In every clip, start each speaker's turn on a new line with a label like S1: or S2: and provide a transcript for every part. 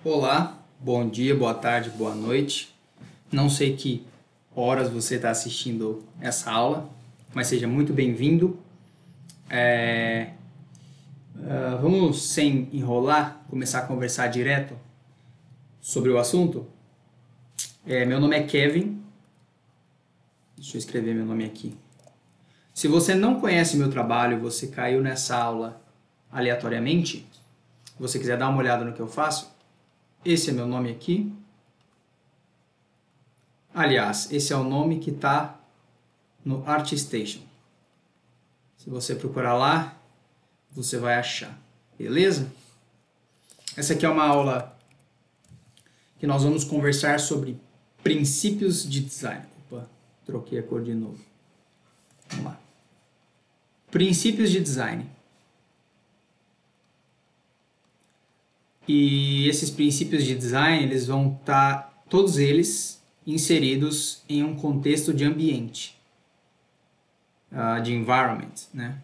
S1: Olá, bom dia, boa tarde, boa noite. Não sei que horas você está assistindo essa aula, mas seja muito bem-vindo. Vamos, sem enrolar, começar a conversar direto sobre o assunto. Meu nome é Kevin. Deixa eu escrever meu nome aqui. Se você não conhece meu trabalho, você caiu nessa aula aleatoriamente, se você quiser dar uma olhada no que eu faço, esse é meu nome aqui. Aliás, esse é o nome que está no ArtStation. Se você procurar lá, você vai achar. Beleza? Essa aqui é uma aula que nós vamos conversar sobre princípios de design. Opa, troquei a cor de novo. Vamos lá. Princípios de design. E esses princípios de design, eles vão estar, todos eles, inseridos em um contexto de ambiente, de environment, né?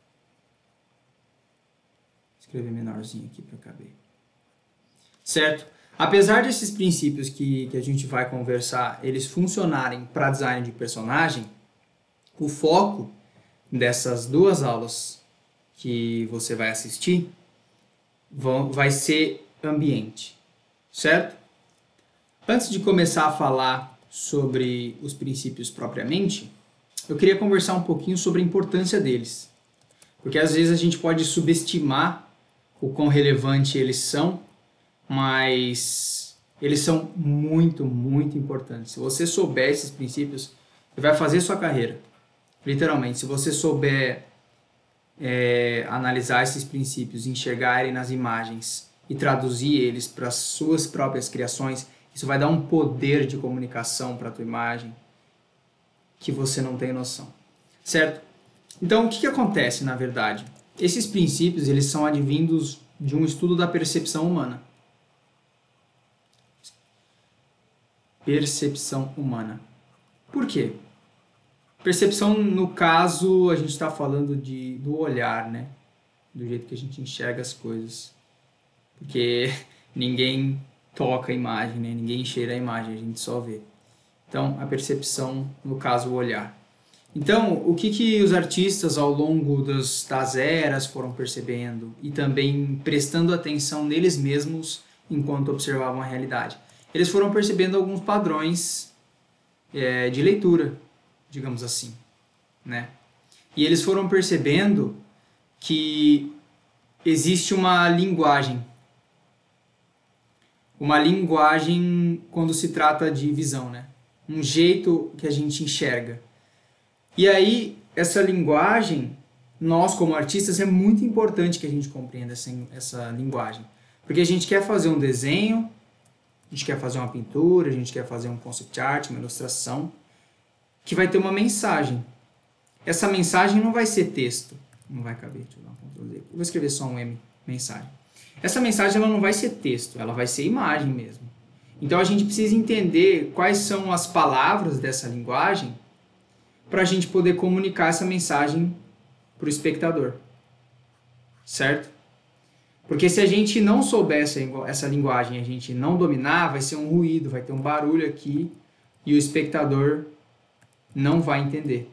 S1: Vou escrever menorzinho aqui para caber. Certo? Apesar desses princípios que a gente vai conversar, eles funcionarem para design de personagem, o foco dessas duas aulas que você vai assistir vai ser ambiente, certo? Antes de começar a falar sobre os princípios propriamente, eu queria conversar um pouquinho sobre a importância deles, porque às vezes a gente pode subestimar o quão relevante eles são, mas eles são muito, muito importantes. Se você souber esses princípios, você vai fazer sua carreira. Literalmente, se você souber analisar esses princípios, enxergar eles nas imagens e traduzir eles para as suas próprias criações, isso vai dar um poder de comunicação para a tua imagem que você não tem noção. Certo? Então, o que acontece, na verdade? Esses princípios, eles são advindos de um estudo da percepção humana. Percepção humana. Por quê? Percepção, no caso, a gente está falando do olhar, né? Do jeito que a gente enxerga as coisas. Porque ninguém toca a imagem, né? Ninguém cheira a imagem, a gente só vê. Então, a percepção, no caso, o olhar. Então, o que os artistas ao longo das eras foram percebendo e também prestando atenção neles mesmos enquanto observavam a realidade? Eles foram percebendo alguns padrões de leitura, digamos assim, né? E eles foram percebendo que existe uma linguagem quando se trata de visão, né? Um jeito que a gente enxerga. E aí, essa linguagem, nós como artistas, é muito importante que a gente compreenda essa linguagem. Porque a gente quer fazer um desenho, a gente quer fazer uma pintura, a gente quer fazer um concept art, uma ilustração, que vai ter uma mensagem. Essa mensagem não vai ser texto. Não vai caber, deixa eu dar um Ctrl Z. Eu vou escrever só um M, mensagem. Essa mensagem ela não vai ser texto, ela vai ser imagem mesmo. Então a gente precisa entender quais são as palavras dessa linguagem para a gente poder comunicar essa mensagem para o espectador. Certo? Porque se a gente não souber essa linguagem, a gente não dominar, vai ser um ruído, vai ter um barulho aqui e o espectador não vai entender.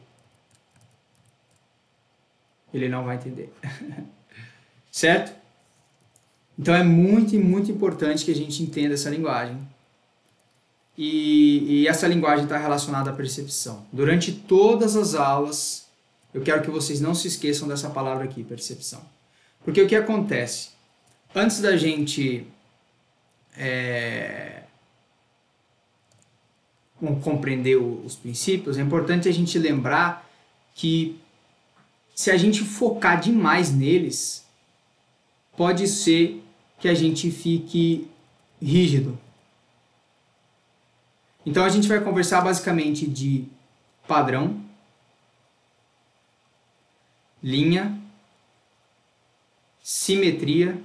S1: Ele não vai entender. Certo? Então é muito, muito importante que a gente entenda essa linguagem. E essa linguagem está relacionada à percepção. Durante todas as aulas, eu quero que vocês não se esqueçam dessa palavra aqui, percepção. Porque o que acontece? Antes da gente compreender os princípios, é importante a gente lembrar que se a gente focar demais neles, pode ser que a gente fique rígido. Então a gente vai conversar basicamente de padrão, linha, simetria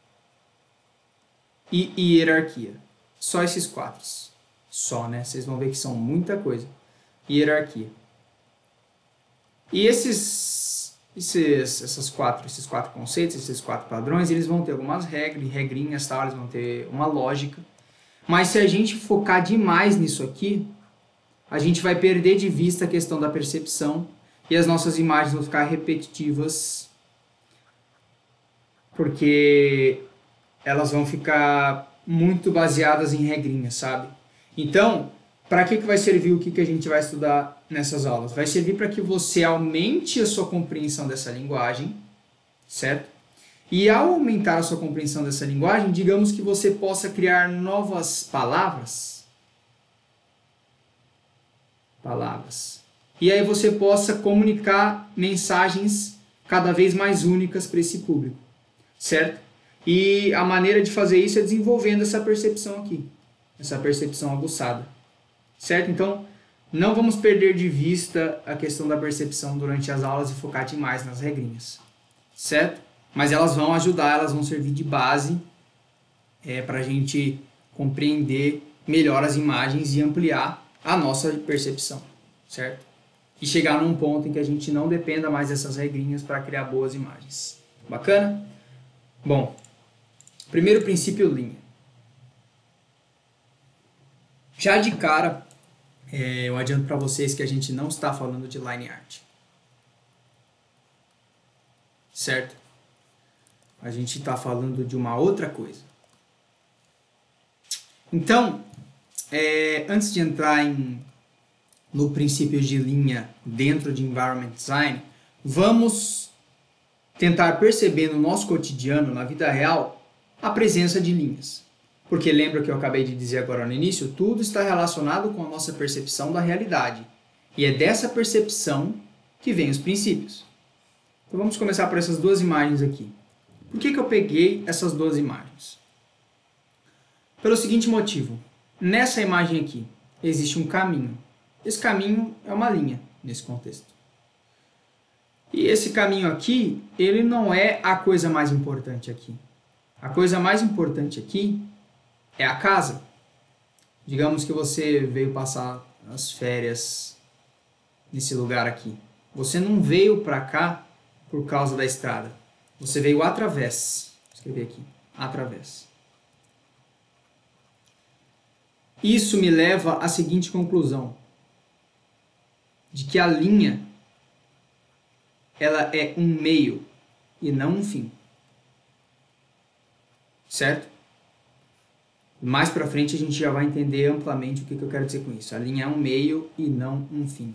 S1: e hierarquia. Só esses quatro. Só, né? Vocês vão ver que são muita coisa. Hierarquia. E esses quatro conceitos, esses 4 padrões, eles vão ter algumas regrinhas, tal, eles vão ter uma lógica. Mas se a gente focar demais nisso aqui, a gente vai perder de vista a questão da percepção e as nossas imagens vão ficar repetitivas, porque elas vão ficar muito baseadas em regrinhas, sabe? Então, para que vai servir o que a gente vai estudar nessas aulas? Vai servir para que você aumente a sua compreensão dessa linguagem, certo? E ao aumentar a sua compreensão dessa linguagem, digamos que você possa criar novas palavras. E aí você possa comunicar mensagens cada vez mais únicas para esse público, certo? E a maneira de fazer isso é desenvolvendo essa percepção aqui, essa percepção aguçada, certo? Então, não vamos perder de vista a questão da percepção durante as aulas e focar demais nas regrinhas, certo? Mas elas vão ajudar, elas vão servir de base para a gente compreender melhor as imagens e ampliar a nossa percepção, certo? E chegar num ponto em que a gente não dependa mais dessas regrinhas para criar boas imagens. Bacana? Bom, primeiro princípio, linha. Já de cara, eu adianto para vocês que a gente não está falando de line art, certo? A gente está falando de uma outra coisa. Então, antes de entrar no princípio de linha dentro de Environment Design, vamos tentar perceber no nosso cotidiano, na vida real, a presença de linhas. Porque lembra que eu acabei de dizer agora no início? Tudo está relacionado com a nossa percepção da realidade. E é dessa percepção que vem os princípios. Então vamos começar por essas duas imagens aqui. Por que eu peguei essas duas imagens? Pelo seguinte motivo. Nessa imagem aqui, existe um caminho. Esse caminho é uma linha, nesse contexto. E esse caminho aqui, ele não é a coisa mais importante aqui. A coisa mais importante aqui é a casa. Digamos que você veio passar as férias nesse lugar aqui. Você não veio para cá por causa da estrada. Você veio através. Vou escrever aqui. Através. Isso me leva à seguinte conclusão. De que a linha ela é um meio e não um fim. Certo? Mais pra frente a gente já vai entender amplamente o que eu quero dizer com isso. A linha é um meio e não um fim.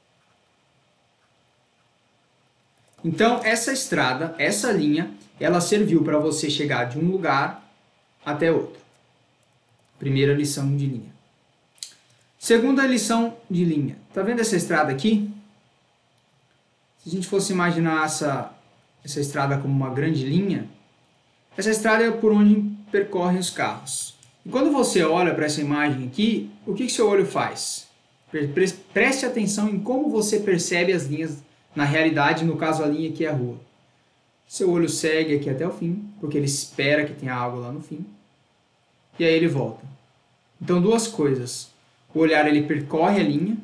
S1: Então, essa estrada, essa linha, ela serviu para você chegar de um lugar até outro. Primeira lição de linha. Segunda lição de linha. Tá vendo essa estrada aqui? Se a gente fosse imaginar essa estrada como uma grande linha, essa estrada é por onde percorrem os carros. E quando você olha para essa imagem aqui, o que seu olho faz? Preste atenção em como você percebe as linhas na realidade, no caso a linha aqui é a rua. Seu olho segue aqui até o fim, porque ele espera que tenha algo lá no fim. E aí ele volta. Então, duas coisas. O olhar ele percorre a linha.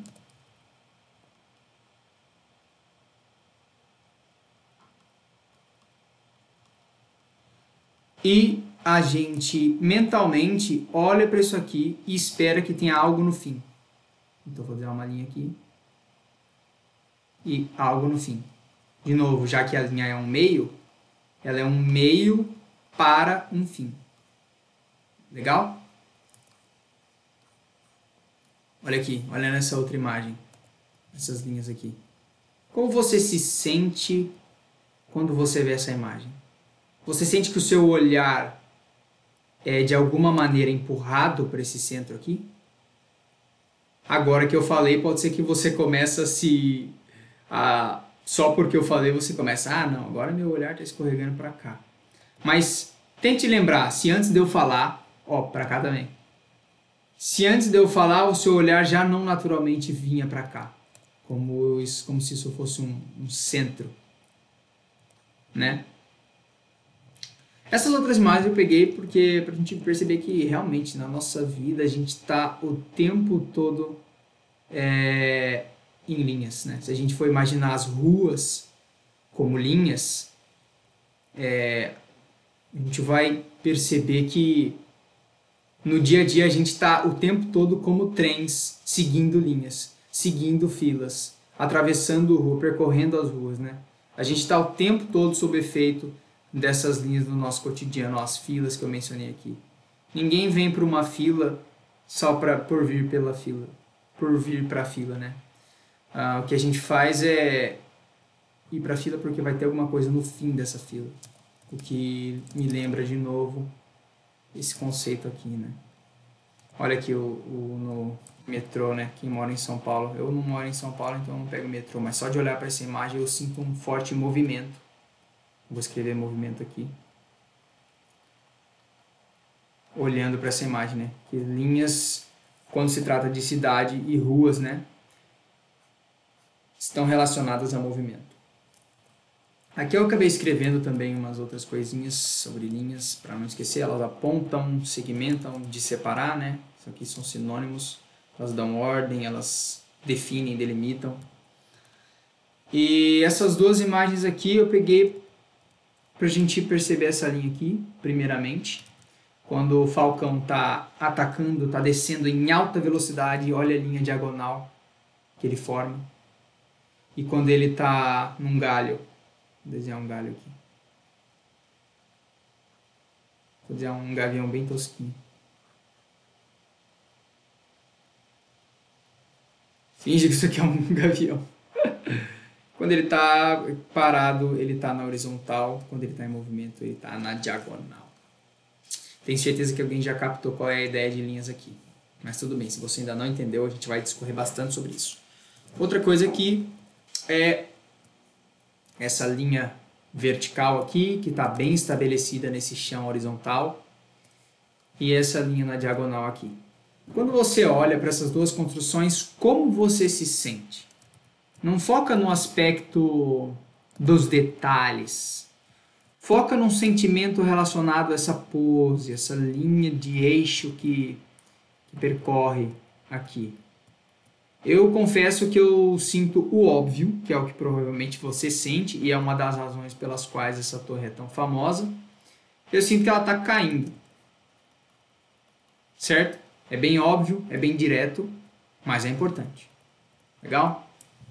S1: E a gente mentalmente olha para isso aqui e espera que tenha algo no fim. Então, vou fazer uma linha aqui. E algo no fim. De novo, já que a linha é um meio, ela é um meio para um fim. Legal? Olha aqui, olha nessa outra imagem. Essas linhas aqui. Como você se sente quando você vê essa imagem? Você sente que o seu olhar é de alguma maneira empurrado para esse centro aqui? Agora que eu falei, pode ser que você comece só porque eu falei, você começa, não, agora meu olhar está escorregando para cá. Mas tente lembrar, se antes de eu falar, para cá também. Se antes de eu falar, o seu olhar já não naturalmente vinha para cá. Como se isso fosse um centro. Né? Essas outras imagens eu peguei porque para a gente perceber que realmente na nossa vida a gente está o tempo todo em linhas. Né? Se a gente for imaginar as ruas como linhas, a gente vai perceber que no dia a dia a gente está o tempo todo como trens, seguindo linhas, seguindo filas, atravessando rua, percorrendo as ruas, né? A gente está o tempo todo sob efeito dessas linhas no nosso cotidiano, as filas que eu mencionei aqui. Ninguém vem para uma fila só por vir pela fila, por vir para a fila, né? O que a gente faz é ir para a fila porque vai ter alguma coisa no fim dessa fila. O que me lembra de novo esse conceito aqui, né? Olha aqui no metrô, né? Quem mora em São Paulo. Eu não moro em São Paulo, então eu não pego metrô, mas só de olhar para essa imagem eu sinto um forte movimento. Vou escrever movimento aqui. Olhando para essa imagem, né? Que linhas, quando se trata de cidade e ruas, né? Estão relacionadas a movimento. Aqui eu acabei escrevendo também umas outras coisinhas sobre linhas, para não esquecer. Elas apontam, segmentam, de separar, né? Isso aqui são sinônimos. Elas dão ordem, elas definem, delimitam. E essas duas imagens aqui eu peguei para a gente perceber essa linha aqui, primeiramente. Quando o falcão está atacando, está descendo em alta velocidade, olha a linha diagonal que ele forma. E quando ele está num galho, vou desenhar um galho aqui. Vou desenhar um gavião bem tosquinho. Finge que isso aqui é um gavião. Quando ele está parado, ele está na horizontal. Quando ele está em movimento, ele está na diagonal. Tenho certeza que alguém já captou qual é a ideia de linhas aqui. Mas tudo bem, se você ainda não entendeu, a gente vai discorrer bastante sobre isso. Outra coisa aqui é essa linha vertical aqui, que está bem estabelecida nesse chão horizontal. E essa linha na diagonal aqui. Quando você olha para essas duas construções, como você se sente? Não foca no aspecto dos detalhes. Foca num sentimento relacionado a essa pose, essa linha de eixo que percorre aqui. Eu confesso que eu sinto o óbvio, que é o que provavelmente você sente, e é uma das razões pelas quais essa torre é tão famosa. Eu sinto que ela está caindo. Certo? É bem óbvio, é bem direto, mas é importante. Legal?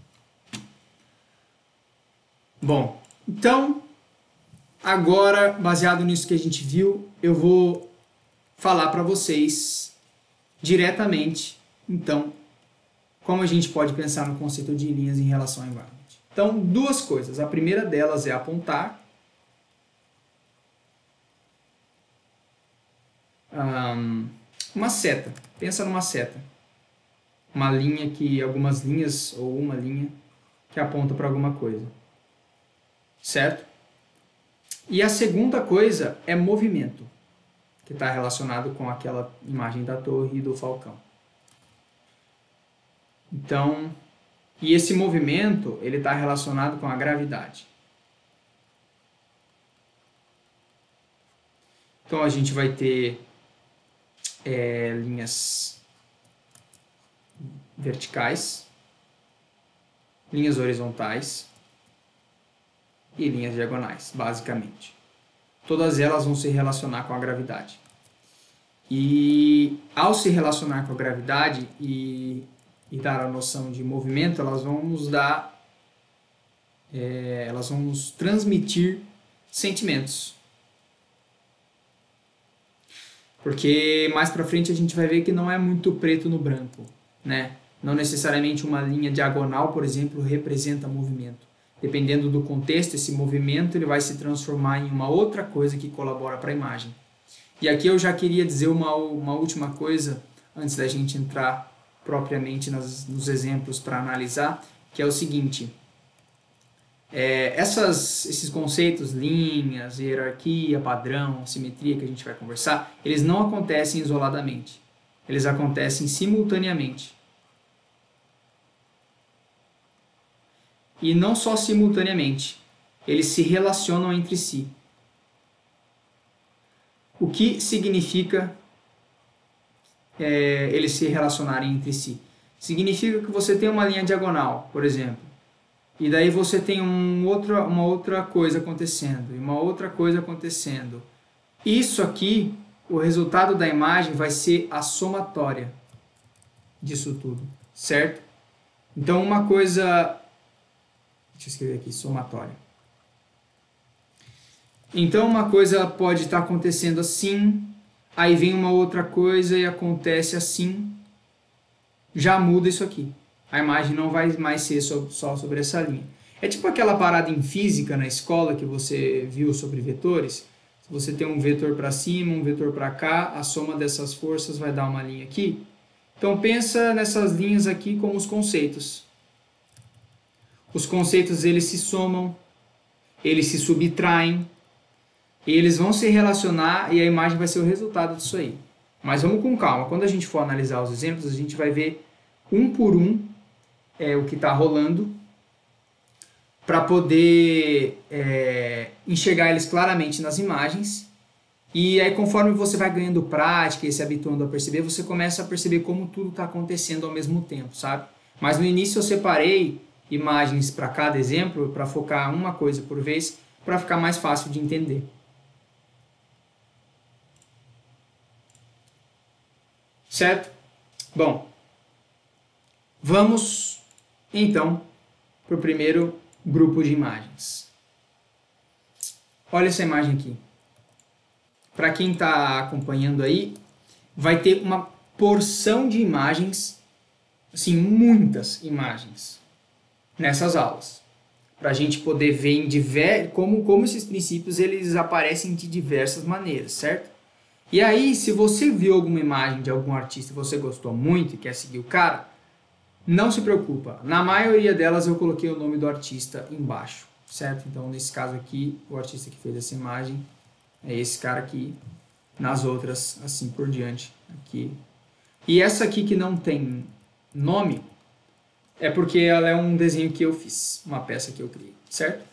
S1: Bom, então, agora, baseado nisso que a gente viu, eu vou falar para vocês diretamente, então, como a gente pode pensar no conceito de linhas em relação ao environment. Então, duas coisas. A primeira delas é apontar. Uma seta. Pensa numa seta. Uma linha que, algumas linhas, ou uma linha, que aponta para alguma coisa. Certo? E a segunda coisa é movimento, que está relacionado com aquela imagem da torre e do falcão. Então, e esse movimento, ele está relacionado com a gravidade. Então, a gente vai ter linhas verticais, linhas horizontais e linhas diagonais, basicamente. Todas elas vão se relacionar com a gravidade. E ao se relacionar com a gravidade e dar a noção de movimento, elas vão nos dar, elas vão nos transmitir sentimentos. Porque mais pra frente a gente vai ver que não é muito preto no branco, né? Não necessariamente uma linha diagonal, por exemplo, representa movimento. Dependendo do contexto, esse movimento ele vai se transformar em uma outra coisa que colabora para a imagem. E aqui eu já queria dizer uma última coisa, antes da gente entrar propriamente nos exemplos para analisar, que é o seguinte. Esses conceitos, linhas, hierarquia, padrão, simetria que a gente vai conversar, eles não acontecem isoladamente. Eles acontecem simultaneamente. E não só simultaneamente, eles se relacionam entre si. O que significa eles se relacionarem entre si? Significa que você tem uma linha diagonal, por exemplo. e daí você tem uma outra coisa acontecendo, e uma outra coisa acontecendo. Isso aqui, o resultado da imagem vai ser a somatória disso tudo, certo? Então uma coisa... Deixa eu escrever aqui, somatória. Então uma coisa pode estar acontecendo assim, aí vem uma outra coisa e acontece assim, já muda isso aqui. A imagem não vai mais ser só sobre essa linha. É tipo aquela parada em física na escola que você viu sobre vetores. Se você tem um vetor para cima, um vetor para cá, a soma dessas forças vai dar uma linha aqui. Então pensa nessas linhas aqui como os conceitos. Os conceitos eles se somam, eles se subtraem, e eles vão se relacionar e a imagem vai ser o resultado disso aí. Mas vamos com calma. Quando a gente for analisar os exemplos, a gente vai ver um por um o que está rolando para poder enxergar eles claramente nas imagens. E aí, conforme você vai ganhando prática e se habituando a perceber, você começa a perceber como tudo está acontecendo ao mesmo tempo, sabe? Mas no início eu separei imagens para cada exemplo, para focar uma coisa por vez, para ficar mais fácil de entender. Certo? Bom, vamos então para o primeiro grupo de imagens. Olha essa imagem aqui. Para quem está acompanhando aí, vai ter uma porção de imagens, assim, muitas imagens nessas aulas, para a gente poder ver como esses princípios eles aparecem de diversas maneiras, certo? E aí, se você viu alguma imagem de algum artista e você gostou muito e quer seguir o cara, não se preocupa. Na maioria delas eu coloquei o nome do artista embaixo, certo? Então, nesse caso aqui, o artista que fez essa imagem é esse cara aqui. Nas outras, assim por diante, aqui. E essa aqui que não tem nome, é porque ela é um desenho que eu fiz, uma peça que eu criei, certo?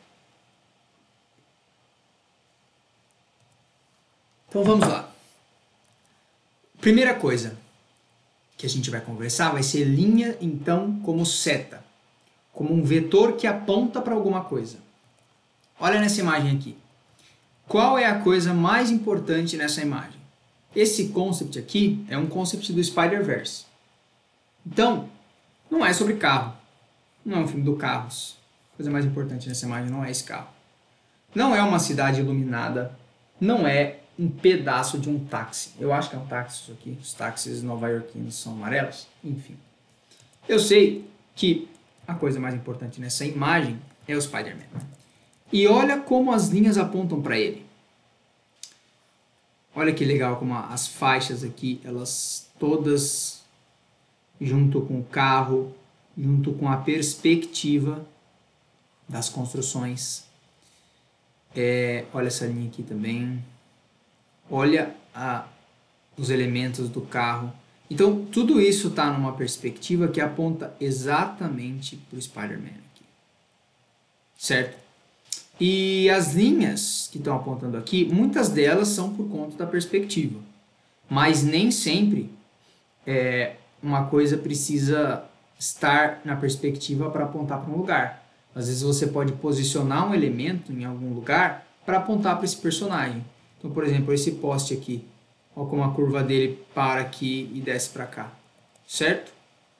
S1: Então vamos lá. Primeira coisa que a gente vai conversar vai ser linha, então, como seta, como um vetor que aponta para alguma coisa. Olha nessa imagem aqui. Qual é a coisa mais importante nessa imagem? Esse concept aqui é um concept do Spider-Verse. Então, não é sobre carro. Não é um filme do Carros. A coisa mais importante nessa imagem não é esse carro. Não é uma cidade iluminada. Não é um pedaço de um táxi. Eu acho que é um táxi isso aqui. Os táxis nova-iorquinos são amarelos. Enfim. Eu sei que a coisa mais importante nessa imagem é o Spider-Man. E olha como as linhas apontam para ele. Olha que legal como as faixas aqui, elas todas junto com o carro, junto com a perspectiva das construções. Olha essa linha aqui também. Olha os elementos do carro. Então, tudo isso está numa perspectiva que aponta exatamente para o Spider-Man aqui. Certo? E as linhas que estão apontando aqui, muitas delas são por conta da perspectiva. Mas nem sempre uma coisa precisa estar na perspectiva para apontar para um lugar. Às vezes você pode posicionar um elemento em algum lugar para apontar para esse personagem. Então, por exemplo, esse poste aqui. Olha como a curva dele para aqui e desce para cá. Certo?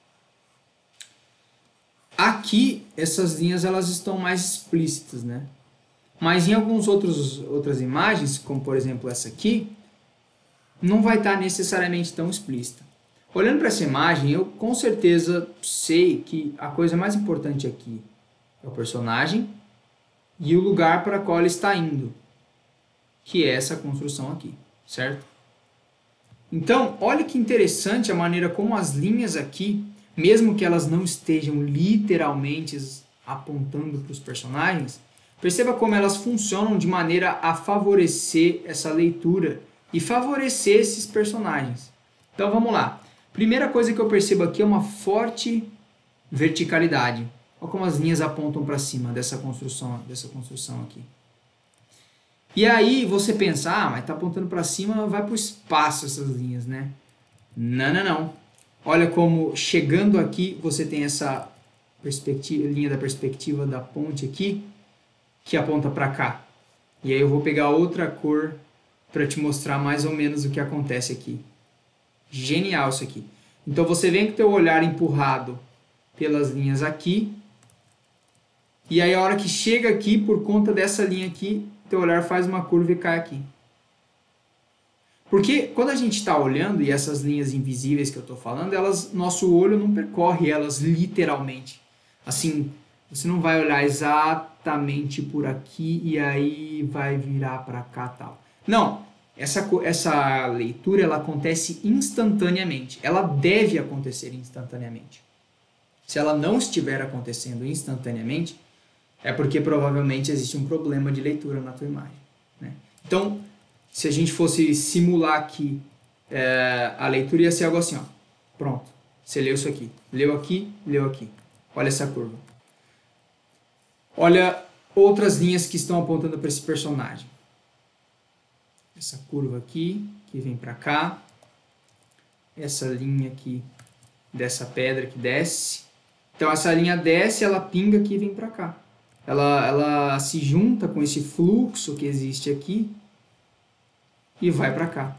S1: Aqui, essas linhas elas estão mais explícitas, né? Mas em algumas outras imagens, como por exemplo essa aqui, não vai estar necessariamente tão explícita. Olhando para essa imagem, eu com certeza sei que a coisa mais importante aqui é o personagem e o lugar para qual ele está indo, que é essa construção aqui, certo? Então, olha que interessante a maneira como as linhas aqui, mesmo que elas não estejam literalmente apontando para os personagens, perceba como elas funcionam de maneira a favorecer essa leitura e favorecer esses personagens. Então vamos lá. Primeira coisa que eu percebo aqui é uma forte verticalidade. Olha como as linhas apontam para cima dessa construção aqui. E aí você pensa, mas está apontando para cima, vai para o espaço essas linhas, né? Não. Olha como chegando aqui você tem essa linha da perspectiva da ponte aqui, que aponta para cá. E aí eu vou pegar outra cor para te mostrar mais ou menos o que acontece aqui. Genial isso aqui. Então você vem com o teu olhar empurrado pelas linhas aqui, e aí a hora que chega aqui, por conta dessa linha aqui, teu olhar faz uma curva e cai aqui. Porque quando a gente está olhando, e essas linhas invisíveis que eu estou falando, nosso olho não percorre elas literalmente. Assim, você não vai olhar exatamente por aqui e aí vai virar para cá tal. Não, essa leitura ela acontece instantaneamente. Ela deve acontecer instantaneamente. Se ela não estiver acontecendo instantaneamente, é porque provavelmente existe um problema de leitura na tua imagem, né? Então, se a gente fosse simular aqui, a leitura ia ser algo assim, ó. Pronto, você leu isso aqui. Leu aqui, leu aqui. Olha essa curva. Olha outras linhas que estão apontando para esse personagem. Essa curva aqui, que vem para cá. Essa linha aqui, dessa pedra que desce. Então, essa linha desce, ela pinga aqui e vem para cá. Ela se junta com esse fluxo que existe aqui e vai para cá.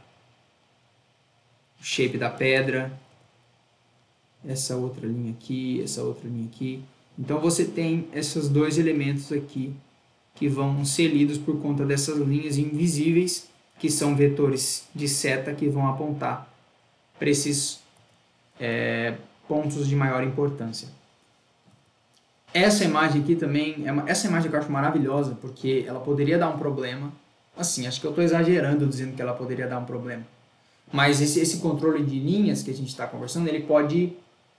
S1: O shape da pedra, essa outra linha aqui, essa outra linha aqui. Então você tem esses dois elementos aqui que vão ser lidos por conta dessas linhas invisíveis, que são vetores de seta que vão apontar para esses pontos de maior importância. Essa imagem aqui também, essa imagem que eu acho maravilhosa, porque ela poderia dar um problema. Assim, acho que eu estou exagerando dizendo que ela poderia dar um problema. Mas esse controle de linhas que a gente está conversando, ele pode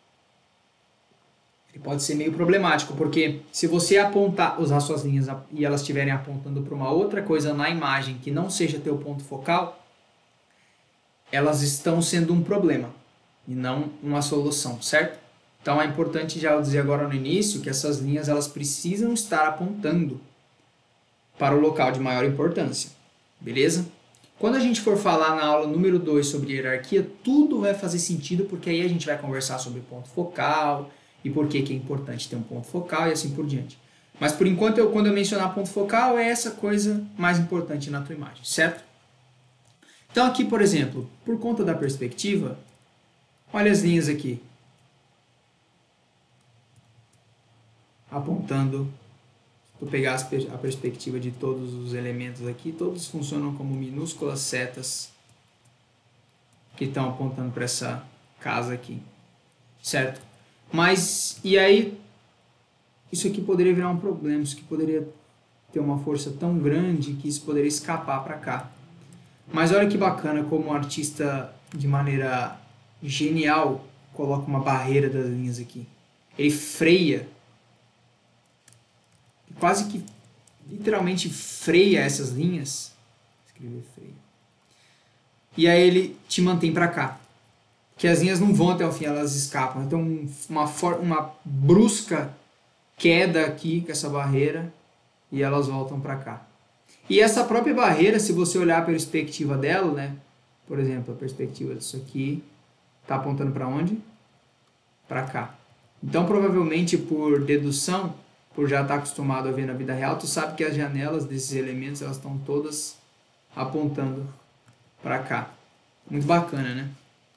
S1: ser meio problemático, porque se você usar suas linhas e elas estiverem apontando para uma outra coisa na imagem que não seja teu ponto focal, elas estão sendo um problema e não uma solução, certo? Então é importante já dizer agora no início que essas linhas elas precisam estar apontando para o local de maior importância, beleza? Quando a gente for falar na aula número 2 sobre hierarquia, tudo vai fazer sentido, porque aí a gente vai conversar sobre ponto focal e por que é importante ter um ponto focal e assim por diante. Mas por enquanto, quando eu mencionar ponto focal, é essa coisa mais importante na tua imagem, certo? Então aqui, por exemplo, por conta da perspectiva, olha as linhas aqui. Apontando, se tu pegar a perspectiva de todos os elementos aqui, todos funcionam como minúsculas setas que estão apontando para essa casa aqui, certo? Mas, e aí, isso aqui poderia virar um problema, isso aqui poderia ter uma força tão grande que isso poderia escapar para cá. Mas olha que bacana como o artista, de maneira genial, coloca uma barreira das linhas aqui. Ele freia, quase que literalmente freia essas linhas. Escrever freio. E aí ele te mantém para cá. Que as linhas não vão até o fim, elas escapam. Então uma brusca queda aqui com essa barreira e elas voltam para cá. E essa própria barreira, se você olhar a perspectiva dela, né? Por exemplo, a perspectiva disso aqui está apontando para onde? Para cá. Então provavelmente por dedução, por já estar acostumado a ver na vida real, tu sabe que as janelas desses elementos elas estão todas apontando para cá. Muito bacana, né?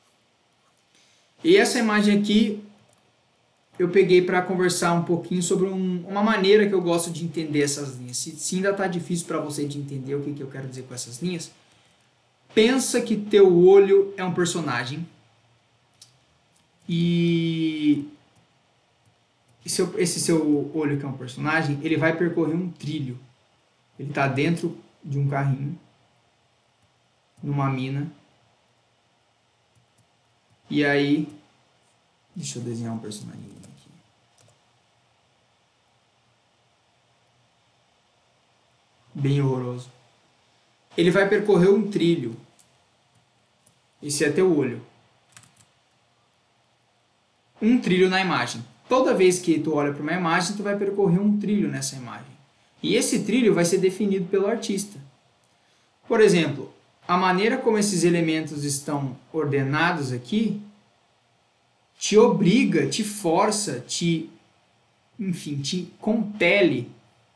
S1: E essa imagem aqui eu peguei para conversar um pouquinho sobre uma maneira que eu gosto de entender essas linhas. Se ainda está difícil para você de entender o que eu quero dizer com essas linhas, pensa que teu olho é um personagem e esse seu olho que é um personagem, ele vai percorrer um trilho. Ele está dentro de um carrinho, numa mina. E aí, deixa eu desenhar um personagem aqui. Bem horroroso. Ele vai percorrer um trilho. Esse é teu olho. Um trilho na imagem. Toda vez que tu olha para uma imagem, tu vai percorrer um trilho nessa imagem. E esse trilho vai ser definido pelo artista. Por exemplo, a maneira como esses elementos estão ordenados aqui te obriga, te força, te enfim, te compele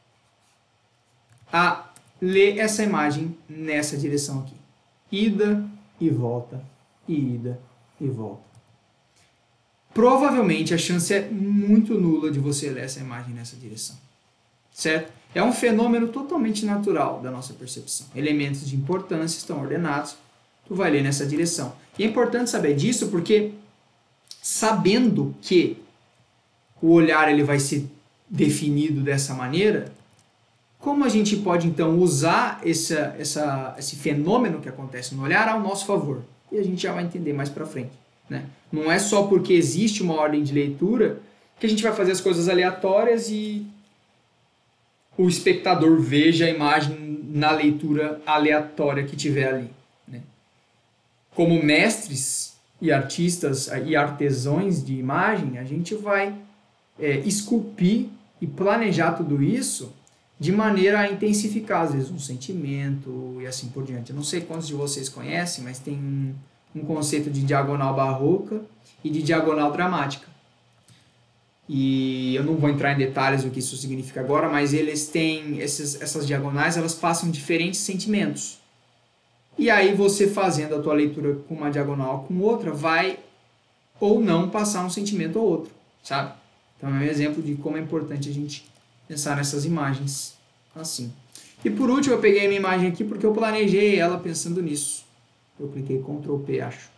S1: a ler essa imagem nessa direção aqui. Ida e volta, ida e volta. Provavelmente a chance é muito nula de você ler essa imagem nessa direção, certo? É um fenômeno totalmente natural da nossa percepção. Elementos de importância estão ordenados, tu vai ler nessa direção. E é importante saber disso porque, sabendo que o olhar ele vai ser definido dessa maneira, como a gente pode então usar esse fenômeno que acontece no olhar ao nosso favor? E a gente já vai entender mais para frente, né? Não é só porque existe uma ordem de leitura que a gente vai fazer as coisas aleatórias e o espectador veja a imagem na leitura aleatória que tiver ali, né? Como mestres e artistas e artesãos de imagem, a gente vai esculpir e planejar tudo isso de maneira a intensificar, às vezes, um sentimento e assim por diante. Eu não sei quantos de vocês conhecem, mas tem um conceito de diagonal barroca e de diagonal dramática. E eu não vou entrar em detalhes do que isso significa agora, mas eles têm essas diagonais, elas passam diferentes sentimentos. E aí você fazendo a tua leitura com uma diagonal com outra, vai ou não passar um sentimento ou outro, sabe? Então é um exemplo de como é importante a gente pensar nessas imagens assim. E por último eu peguei a minha imagem aqui porque eu planejei ela pensando nisso. Eu cliquei Ctrl P, acho.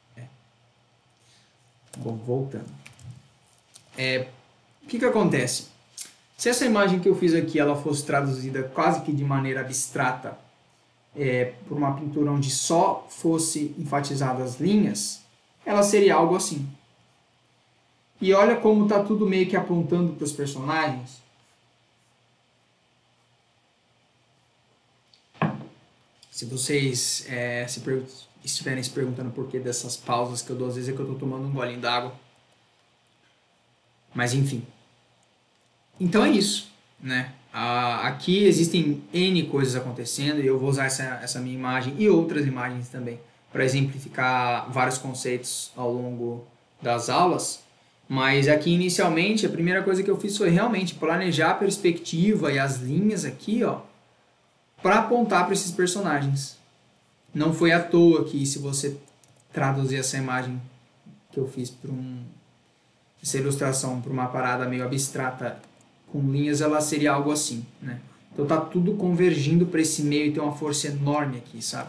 S1: Bom, voltando. O que acontece? Se essa imagem que eu fiz aqui ela fosse traduzida quase que de maneira abstrata por uma pintura onde só fosse enfatizadas as linhas, ela seria algo assim. E olha como está tudo meio que apontando para os personagens. Se vocês estiverem se perguntando por que dessas pausas que eu dou, às vezes é que eu estou tomando um golinho d'água. Mas enfim. Então é isso, né? Aqui existem N coisas acontecendo e eu vou usar essa minha imagem e outras imagens também para exemplificar vários conceitos ao longo das aulas. Mas aqui inicialmente a primeira coisa que eu fiz foi realmente planejar a perspectiva e as linhas aqui, ó, para apontar para esses personagens. Não foi à toa que se você traduzir essa imagem que eu fiz para essa ilustração para uma parada meio abstrata com linhas, ela seria algo assim, né? Então tá tudo convergindo para esse meio e tem uma força enorme aqui, sabe?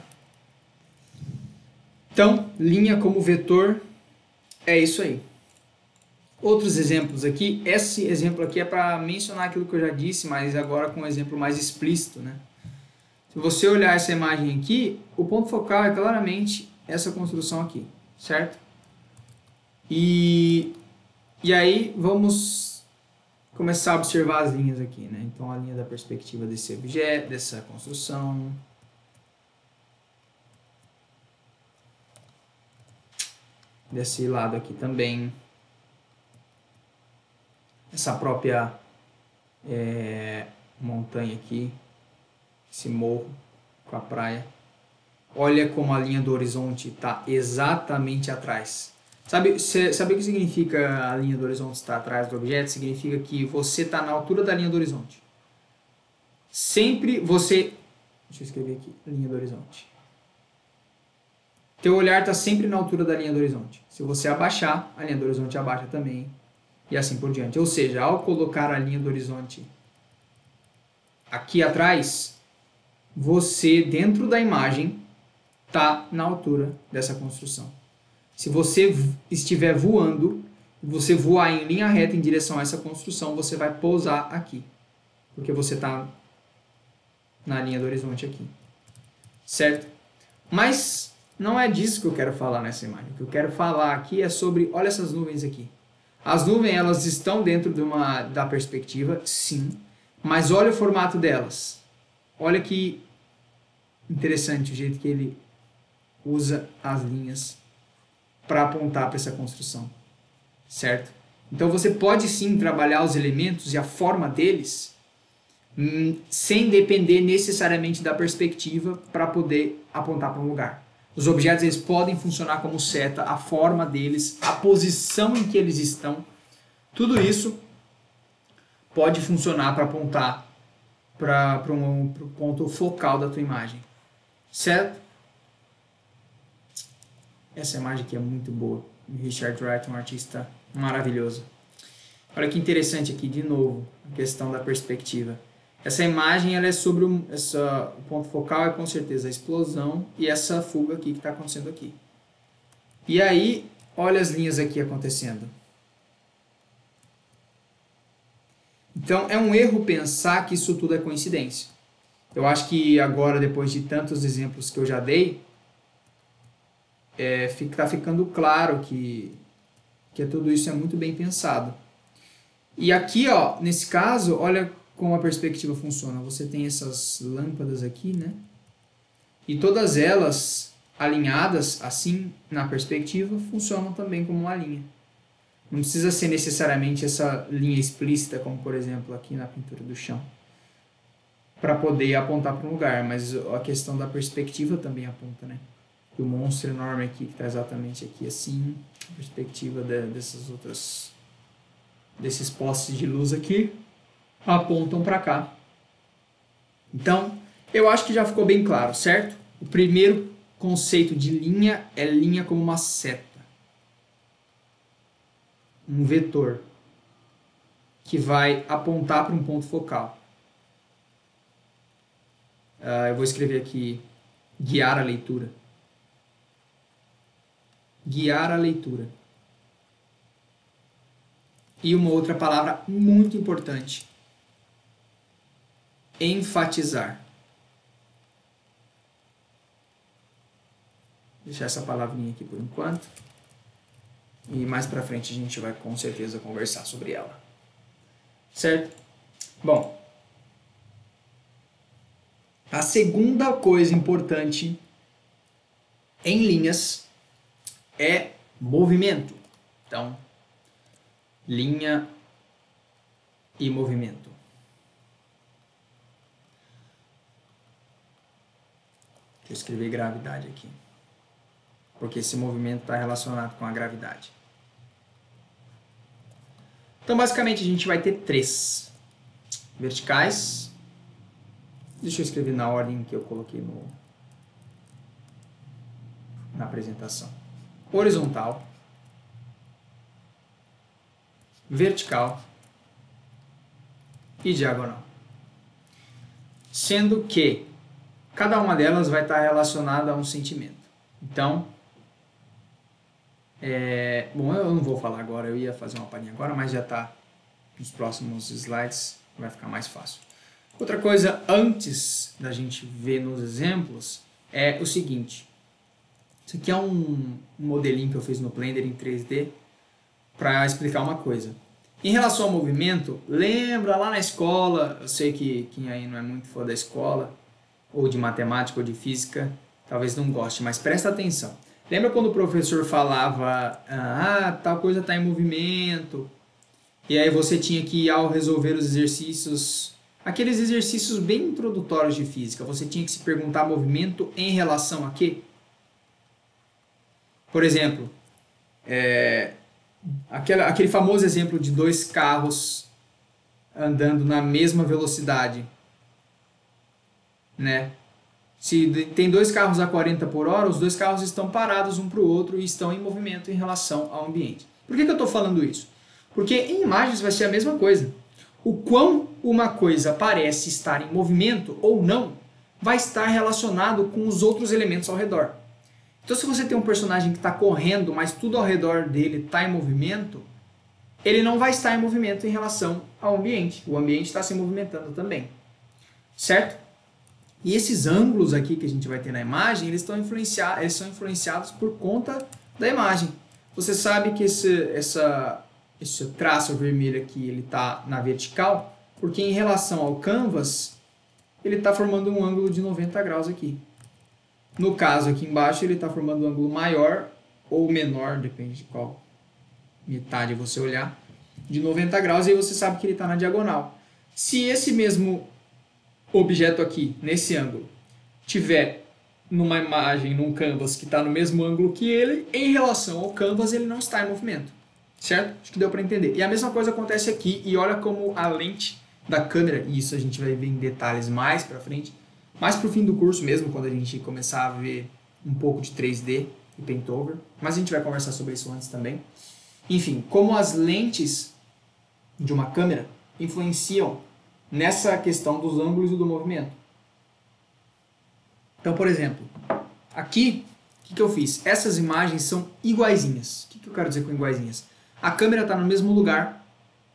S1: Então, linha como vetor é isso aí. Outros exemplos aqui, esse exemplo aqui é para mencionar aquilo que eu já disse, mas agora com um exemplo mais explícito, né? Se você olhar essa imagem aqui, o ponto focal é claramente essa construção aqui, certo? E aí vamos começar a observar as linhas aqui, né? Então a linha da perspectiva desse objeto, dessa construção. Desse lado aqui também. Essa própria montanha aqui. Esse morro com a praia. Olha como a linha do horizonte está exatamente atrás. Sabe o que significa a linha do horizonte estar atrás do objeto? Significa que você está na altura da linha do horizonte. Sempre você... Deixa eu escrever aqui. Linha do horizonte. Teu olhar está sempre na altura da linha do horizonte. Se você abaixar, a linha do horizonte abaixa também. E assim por diante. Ou seja, ao colocar a linha do horizonte aqui atrás, você, dentro da imagem, está na altura dessa construção. Se você estiver voando, você voar em linha reta em direção a essa construção, você vai pousar aqui. Porque você está na linha do horizonte aqui. Certo? Mas não é disso que eu quero falar nessa imagem. O que eu quero falar aqui é sobre, olha essas nuvens aqui. As nuvens, elas estão dentro da perspectiva, sim. Mas olha o formato delas. Olha que interessante o jeito que ele usa as linhas para apontar para essa construção, certo? Então você pode sim trabalhar os elementos e a forma deles sem depender necessariamente da perspectiva para poder apontar para um lugar. Os objetos eles podem funcionar como seta, a forma deles, a posição em que eles estão, tudo isso pode funcionar para apontar para o ponto focal da tua imagem, certo? Essa imagem aqui é muito boa. O Richard Wright é um artista maravilhoso. Olha que interessante aqui, de novo, a questão da perspectiva. Essa imagem ela é sobre o ponto focal é com certeza a explosão e essa fuga aqui que está acontecendo aqui. E aí, olha as linhas aqui acontecendo. Então, é um erro pensar que isso tudo é coincidência. Eu acho que agora, depois de tantos exemplos que eu já dei, está ficando claro que tudo isso é muito bem pensado. E aqui, ó, nesse caso, olha como a perspectiva funciona. Você tem essas lâmpadas aqui, né? E todas elas alinhadas assim na perspectiva funcionam também como uma linha. Não precisa ser necessariamente essa linha explícita, como por exemplo aqui na pintura do chão, para poder apontar para um lugar, mas a questão da perspectiva também aponta, né? E o monstro enorme aqui, que está exatamente aqui assim, a perspectiva desses postes de luz aqui, apontam para cá. Então, eu acho que já ficou bem claro, certo? O primeiro conceito de linha é linha como uma seta. Um vetor que vai apontar para um ponto focal. Eu vou escrever aqui guiar a leitura. Guiar a leitura. E uma outra palavra muito importante. Enfatizar. Vou deixar essa palavrinha aqui por enquanto. E mais pra frente a gente vai com certeza conversar sobre ela. Certo? Bom. A segunda coisa importante em linhas é movimento. Então, linha e movimento. Deixa eu escrever gravidade aqui. Porque esse movimento está relacionado com a gravidade. Então, basicamente, a gente vai ter três verticais. Deixa eu escrever na ordem que eu coloquei na apresentação. Horizontal, vertical e diagonal. Sendo que cada uma delas vai estar relacionada a um sentimento. Então, bom, eu não vou falar agora, eu ia fazer uma palhinha agora, mas já está nos próximos slides, vai ficar mais fácil. Outra coisa, antes da gente ver nos exemplos, é o seguinte. Isso aqui é um modelinho que eu fiz no Blender em 3D para explicar uma coisa. Em relação ao movimento, lembra lá na escola, eu sei que quem aí não é muito fã da escola, ou de matemática ou de física, talvez não goste, mas presta atenção. Lembra quando o professor falava, tal coisa está em movimento, e aí você tinha que, ao resolver os exercícios, aqueles exercícios bem introdutórios de física, você tinha que se perguntar movimento em relação a quê? Por exemplo, aquele famoso exemplo de dois carros andando na mesma velocidade, né? Se tem dois carros a 40 por hora, os dois carros estão parados um para o outro e estão em movimento em relação ao ambiente. Por que eu estou falando isso? Porque em imagens vai ser a mesma coisa. O quão uma coisa parece estar em movimento ou não, vai estar relacionado com os outros elementos ao redor. Então, se você tem um personagem que está correndo, mas tudo ao redor dele está em movimento, ele não vai estar em movimento em relação ao ambiente. O ambiente está se movimentando também. Certo? E esses ângulos aqui que a gente vai ter na imagem, eles são influenciados por conta da imagem. Você sabe que esse traço vermelho aqui ele está na vertical, porque em relação ao canvas, ele está formando um ângulo de 90 graus aqui. No caso aqui embaixo, ele está formando um ângulo maior ou menor, depende de qual metade você olhar, de 90 graus, e aí você sabe que ele está na diagonal. Se esse mesmo objeto aqui, nesse ângulo, tiver numa imagem, num canvas que está no mesmo ângulo que ele, em relação ao canvas, ele não está em movimento. Certo? Acho que deu para entender. E a mesma coisa acontece aqui, e olha como a lente da câmera, e isso a gente vai ver em detalhes mais para frente, mais pro fim do curso mesmo, quando a gente começar a ver um pouco de 3D e Paintover, mas a gente vai conversar sobre isso antes também. Enfim, como as lentes de uma câmera influenciam nessa questão dos ângulos e do movimento. Então, por exemplo, aqui, o que eu fiz? Essas imagens são iguaizinhas. O que eu quero dizer com iguaizinhas? A câmera está no mesmo lugar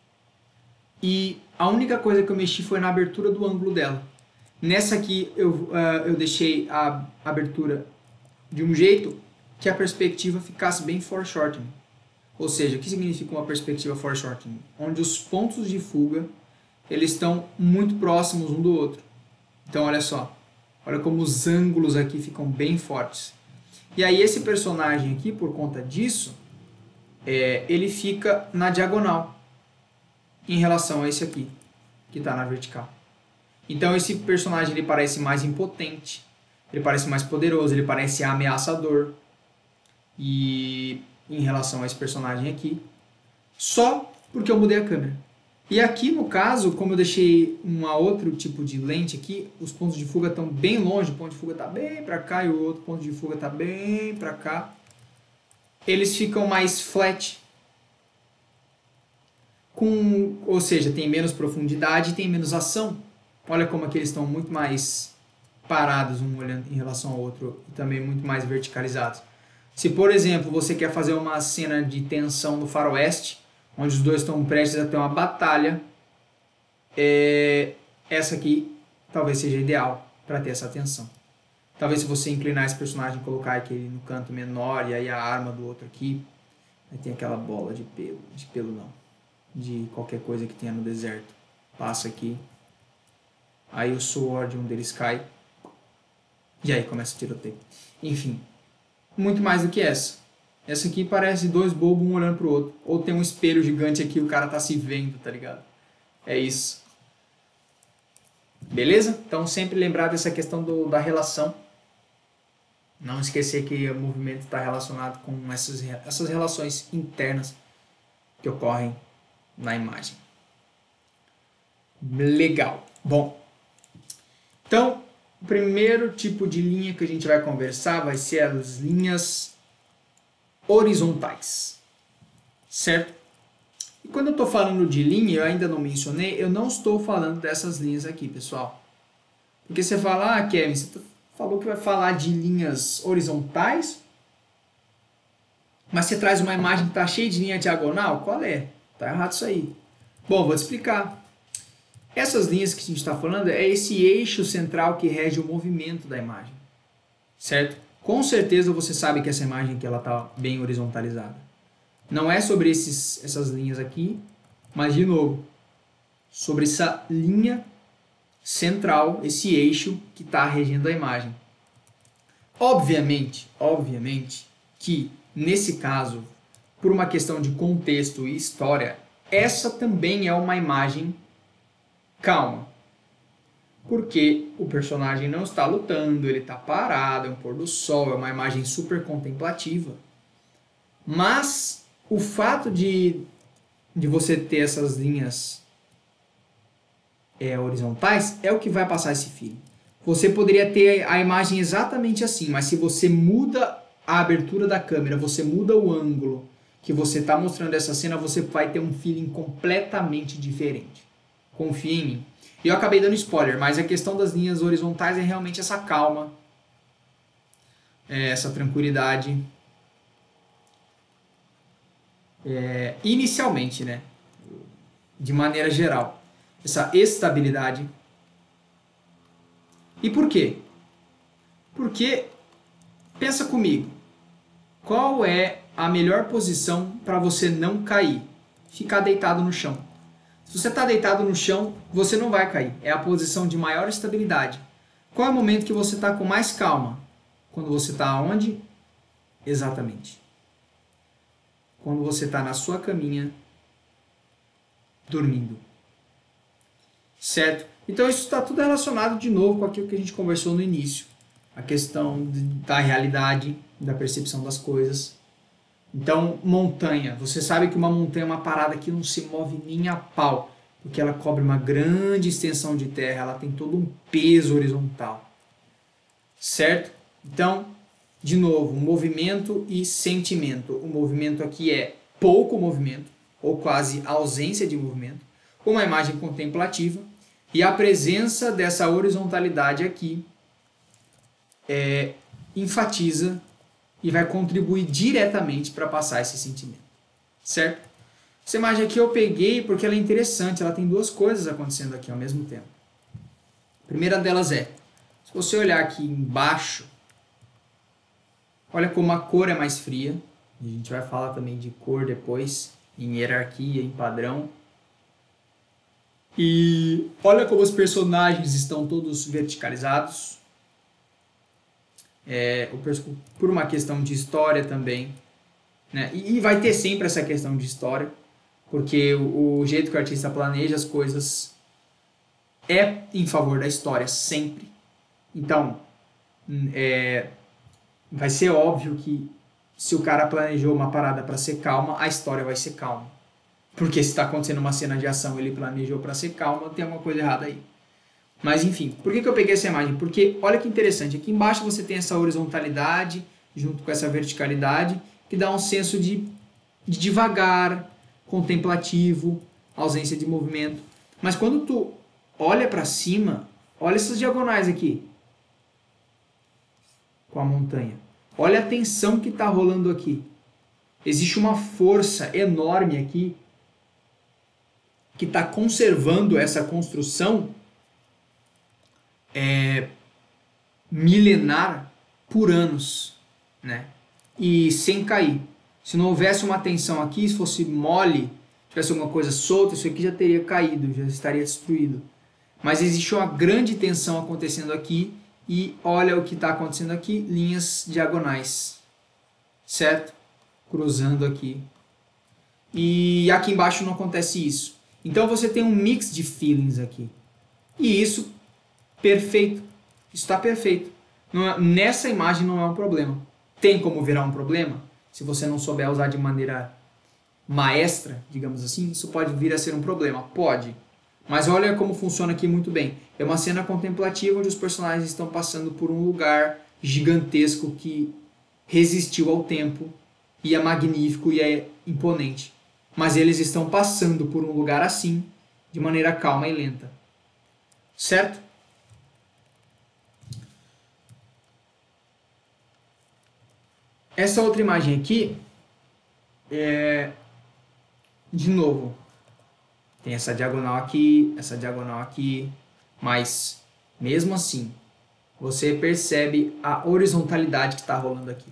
S1: e a única coisa que eu mexi foi na abertura do ângulo dela. Nessa aqui eu deixei a abertura de um jeito que a perspectiva ficasse bem foreshortening. Ou seja, o que significa uma perspectiva foreshortening? Onde os pontos de fuga eles estão muito próximos um do outro. Então olha só, olha como os ângulos aqui ficam bem fortes. E aí esse personagem aqui, por conta disso, ele fica na diagonal em relação a esse aqui, que está na vertical. Então esse personagem ele parece mais impotente, ele parece mais poderoso, ele parece ameaçador. E em relação a esse personagem aqui, só porque eu mudei a câmera. E aqui no caso, como eu deixei um outro tipo de lente aqui, os pontos de fuga estão bem longe, o ponto de fuga está bem para cá e o outro ponto de fuga está bem para cá. Eles ficam mais flat, ou seja, tem menos profundidade e tem menos ação. Olha como aqui eles estão muito mais parados um olhando em relação ao outro e também muito mais verticalizados. Se, por exemplo, você quer fazer uma cena de tensão no faroeste, onde os dois estão prestes a ter uma batalha, essa aqui talvez seja ideal para ter essa tensão. Talvez se você inclinar esse personagem e colocar aquele no canto menor e aí a arma do outro aqui, aí tem aquela bola de pelo não, de qualquer coisa que tenha no deserto. Passa aqui, aí o sword, um deles cai, e aí começa o tiroteio. Enfim, muito mais do que essa. Essa aqui parece dois bobos um olhando pro outro. Ou tem um espelho gigante aqui e o cara tá se vendo, tá ligado? É isso. Beleza? Então sempre lembrar dessa questão da relação. Não esquecer que o movimento está relacionado com essas relações internas que ocorrem na imagem. Legal. Bom, então o primeiro tipo de linha que a gente vai conversar vai ser as linhas horizontais, certo? E quando eu estou falando de linha, eu ainda não mencionei, eu não estou falando dessas linhas aqui, pessoal. Porque você fala, Kevin, você falou que vai falar de linhas horizontais, mas você traz uma imagem que está cheia de linha diagonal? Qual é? Tá errado isso aí. Bom, vou te explicar. Essas linhas que a gente está falando é esse eixo central que rege o movimento da imagem, certo? Com certeza você sabe que essa imagem aqui está bem horizontalizada. Não é sobre essas linhas aqui, mas de novo, sobre essa linha central, esse eixo que está regendo a imagem. Obviamente que nesse caso, por uma questão de contexto e história, essa também é uma imagem calma. Porque o personagem não está lutando, ele está parado, é um pôr do sol, é uma imagem super contemplativa. Mas o fato de você ter essas linhas horizontais é o que vai passar esse feeling. Você poderia ter a imagem exatamente assim, mas se você muda a abertura da câmera, você muda o ângulo que você está mostrando essa cena, você vai ter um feeling completamente diferente. Confie em mim. E eu acabei dando spoiler, mas a questão das linhas horizontais é realmente essa calma, essa tranquilidade. Inicialmente, né? De maneira geral. Essa estabilidade. E por quê? Porque, pensa comigo, qual é a melhor posição para você não cair? Ficar deitado no chão. Se você está deitado no chão, você não vai cair. É a posição de maior estabilidade. Qual é o momento que você está com mais calma? Quando você está onde? Exatamente. Quando você está na sua caminha, dormindo. Certo? Então isso está tudo relacionado de novo com aquilo que a gente conversou no início. A questão da realidade, da percepção das coisas. Então, montanha. Você sabe que uma montanha é uma parada que não se move nem a pau, porque ela cobre uma grande extensão de terra, ela tem todo um peso horizontal. Certo? Então, de novo, movimento e sentimento. O movimento aqui é pouco movimento, ou quase ausência de movimento, uma imagem contemplativa, e a presença dessa horizontalidade aqui enfatiza e vai contribuir diretamente para passar esse sentimento, certo? Essa imagem aqui eu peguei porque ela é interessante, ela tem duas coisas acontecendo aqui ao mesmo tempo. A primeira delas é, se você olhar aqui embaixo, olha como a cor é mais fria, a gente vai falar também de cor depois, em hierarquia, em padrão. E olha como os personagens estão todos verticalizados. Por uma questão de história também, né? E vai ter sempre essa questão de história, porque o jeito que o artista planeja as coisas é em favor da história, sempre. Então, vai ser óbvio que se o cara planejou uma parada para ser calma, a história vai ser calma. Porque se está acontecendo uma cena de ação, ele planejou para ser calma, tem alguma coisa errada aí. Mas enfim, por que eu peguei essa imagem? Porque olha que interessante, aqui embaixo você tem essa horizontalidade junto com essa verticalidade que dá um senso de devagar, contemplativo, ausência de movimento. Mas quando tu olha para cima, olha essas diagonais aqui com a montanha. Olha a tensão que está rolando aqui. Existe uma força enorme aqui que está conservando essa construção milenar por anos, né? E sem cair. Se não houvesse uma tensão aqui, se fosse mole, tivesse alguma coisa solta, isso aqui já teria caído, já estaria destruído. Mas existe uma grande tensão acontecendo aqui e olha o que está acontecendo aqui, linhas diagonais, certo? Cruzando aqui. E aqui embaixo não acontece isso. Então você tem um mix de feelings aqui. E isso, perfeito. Isso está perfeito. Nessa imagem não é um problema. Tem como virar um problema? Se você não souber usar de maneira maestra, digamos assim, isso pode vir a ser um problema. Pode. Mas olha como funciona aqui muito bem. É uma cena contemplativa onde os personagens estão passando por um lugar gigantesco que resistiu ao tempo e é magnífico e é imponente. Mas eles estão passando por um lugar assim, de maneira calma e lenta. Certo? Essa outra imagem aqui, de novo, tem essa diagonal aqui, mas mesmo assim, você percebe a horizontalidade que está rolando aqui.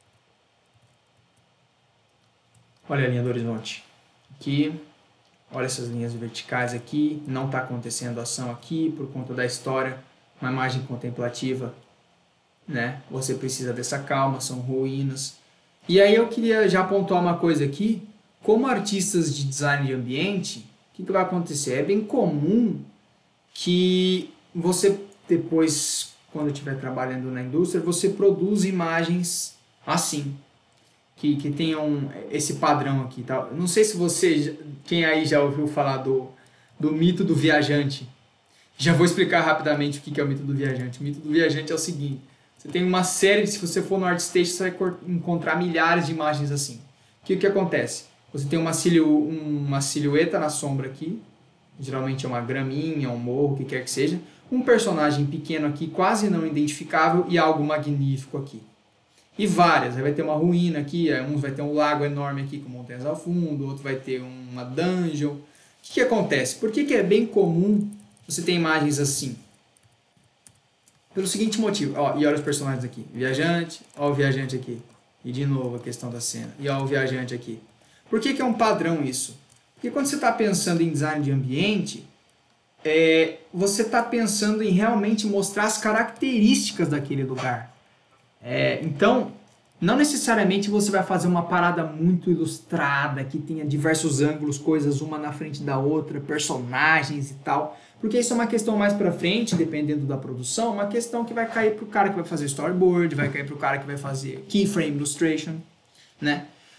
S1: Olha a linha do horizonte. Aqui, olha essas linhas verticais aqui, não está acontecendo ação aqui por conta da história, uma imagem contemplativa, né? Você precisa dessa calma, são ruínas. E aí eu queria já pontuar uma coisa aqui, como artistas de design de ambiente, o que vai acontecer? É bem comum que você depois, quando estiver trabalhando na indústria, você produza imagens assim, que tenham esse padrão aqui. Tá? Não sei se você, quem aí já ouviu falar do mito do viajante. Já vou explicar rapidamente o que é o mito do viajante. O mito do viajante é o seguinte, você tem uma série, se você for no ArtStation, você vai encontrar milhares de imagens assim. O que acontece? Você tem uma silhueta na sombra aqui, geralmente é uma graminha, um morro, o que quer que seja, um personagem pequeno aqui, quase não identificável, e algo magnífico aqui. E várias, aí vai ter uma ruína aqui, uns vai ter um lago enorme aqui com montanhas ao fundo, outro vai ter uma dungeon. O que acontece? Por que é bem comum você ter imagens assim? Pelo seguinte motivo, ó, e olha os personagens aqui, viajante, ó o viajante aqui, e de novo a questão da cena, e ó o viajante aqui. Por que é um padrão isso? Porque quando você está pensando em design de ambiente, você está pensando em realmente mostrar as características daquele lugar. Então, não necessariamente você vai fazer uma parada muito ilustrada, que tenha diversos ângulos, coisas uma na frente da outra, personagens e tal, porque isso é uma questão mais pra frente, dependendo da produção, uma questão que vai cair pro cara que vai fazer storyboard, vai cair pro cara que vai fazer keyframe illustration, né?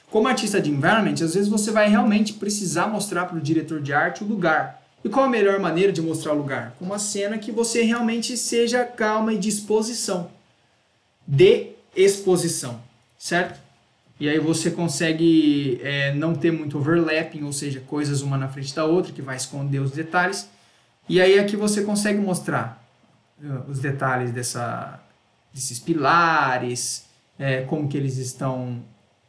S1: Como artista de environment, às vezes você vai realmente precisar mostrar para o diretor de arte o lugar. E qual a melhor maneira de mostrar o lugar? Com uma cena que você realmente seja calma e de exposição. De exposição, certo? E aí você consegue não ter muito overlapping, ou seja, coisas uma na frente da outra, que vai esconder os detalhes. E aí aqui você consegue mostrar os detalhes desses pilares, como que eles estão,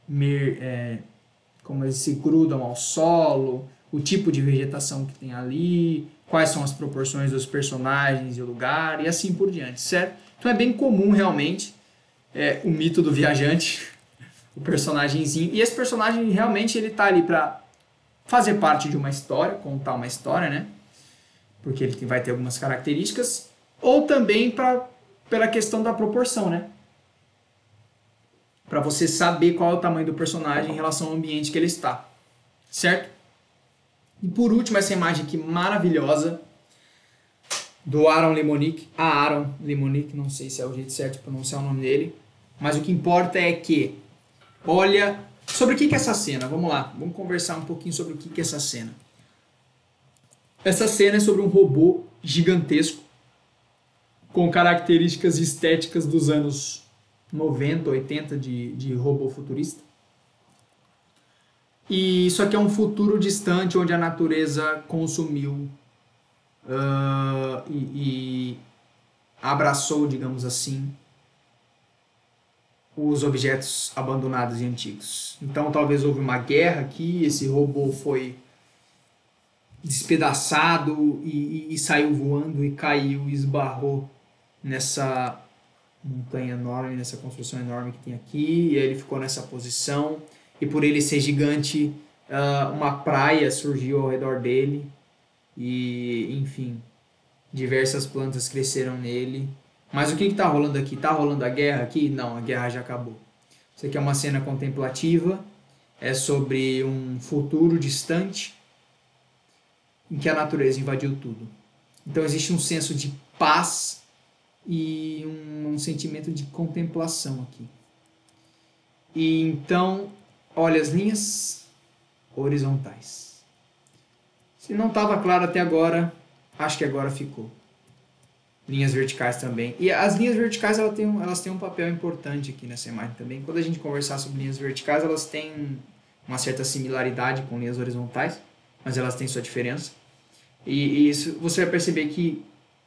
S1: como eles se grudam ao solo, o tipo de vegetação que tem ali, quais são as proporções dos personagens e o lugar, e assim por diante, certo? Então é bem comum realmente o mito do viajante, o personagemzinho, e esse personagem realmente ele tá ali para fazer parte de uma história, contar uma história, né? Porque ele vai ter algumas características, ou também pela questão da proporção, né? Para você saber qual é o tamanho do personagem em relação ao ambiente que ele está, certo? E por último, essa imagem aqui maravilhosa do Aaron Lemonique. Aaron Lemonique, não sei se é o jeito certo de pronunciar o nome dele, mas o que importa é que, olha, sobre o que é essa cena? Vamos lá, vamos conversar um pouquinho sobre o que é essa cena. Essa cena é sobre um robô gigantesco com características estéticas dos anos 90, 80 de robô futurista. E isso aqui é um futuro distante onde a natureza consumiu e abraçou, digamos assim, os objetos abandonados e antigos. Então talvez houve uma guerra aqui, esse robô foi despedaçado e saiu voando e caiu e esbarrou nessa montanha enorme, nessa construção enorme que tem aqui, e aí ele ficou nessa posição, e por ele ser gigante, uma praia surgiu ao redor dele, e enfim, diversas plantas cresceram nele. Mas o que está rolando aqui? Está rolando a guerra aqui? Não, a guerra já acabou. Isso aqui é uma cena contemplativa, é sobre um futuro distante em que a natureza invadiu tudo. Então existe um senso de paz e um sentimento de contemplação aqui. E então, olha as linhas horizontais. Se não estava claro até agora, acho que agora ficou. Linhas verticais também. E as linhas verticais elas têm um papel importante aqui nessa imagem também. Quando a gente conversar sobre linhas verticais, elas têm uma certa similaridade com linhas horizontais, mas elas têm sua diferença. E isso você vai perceber que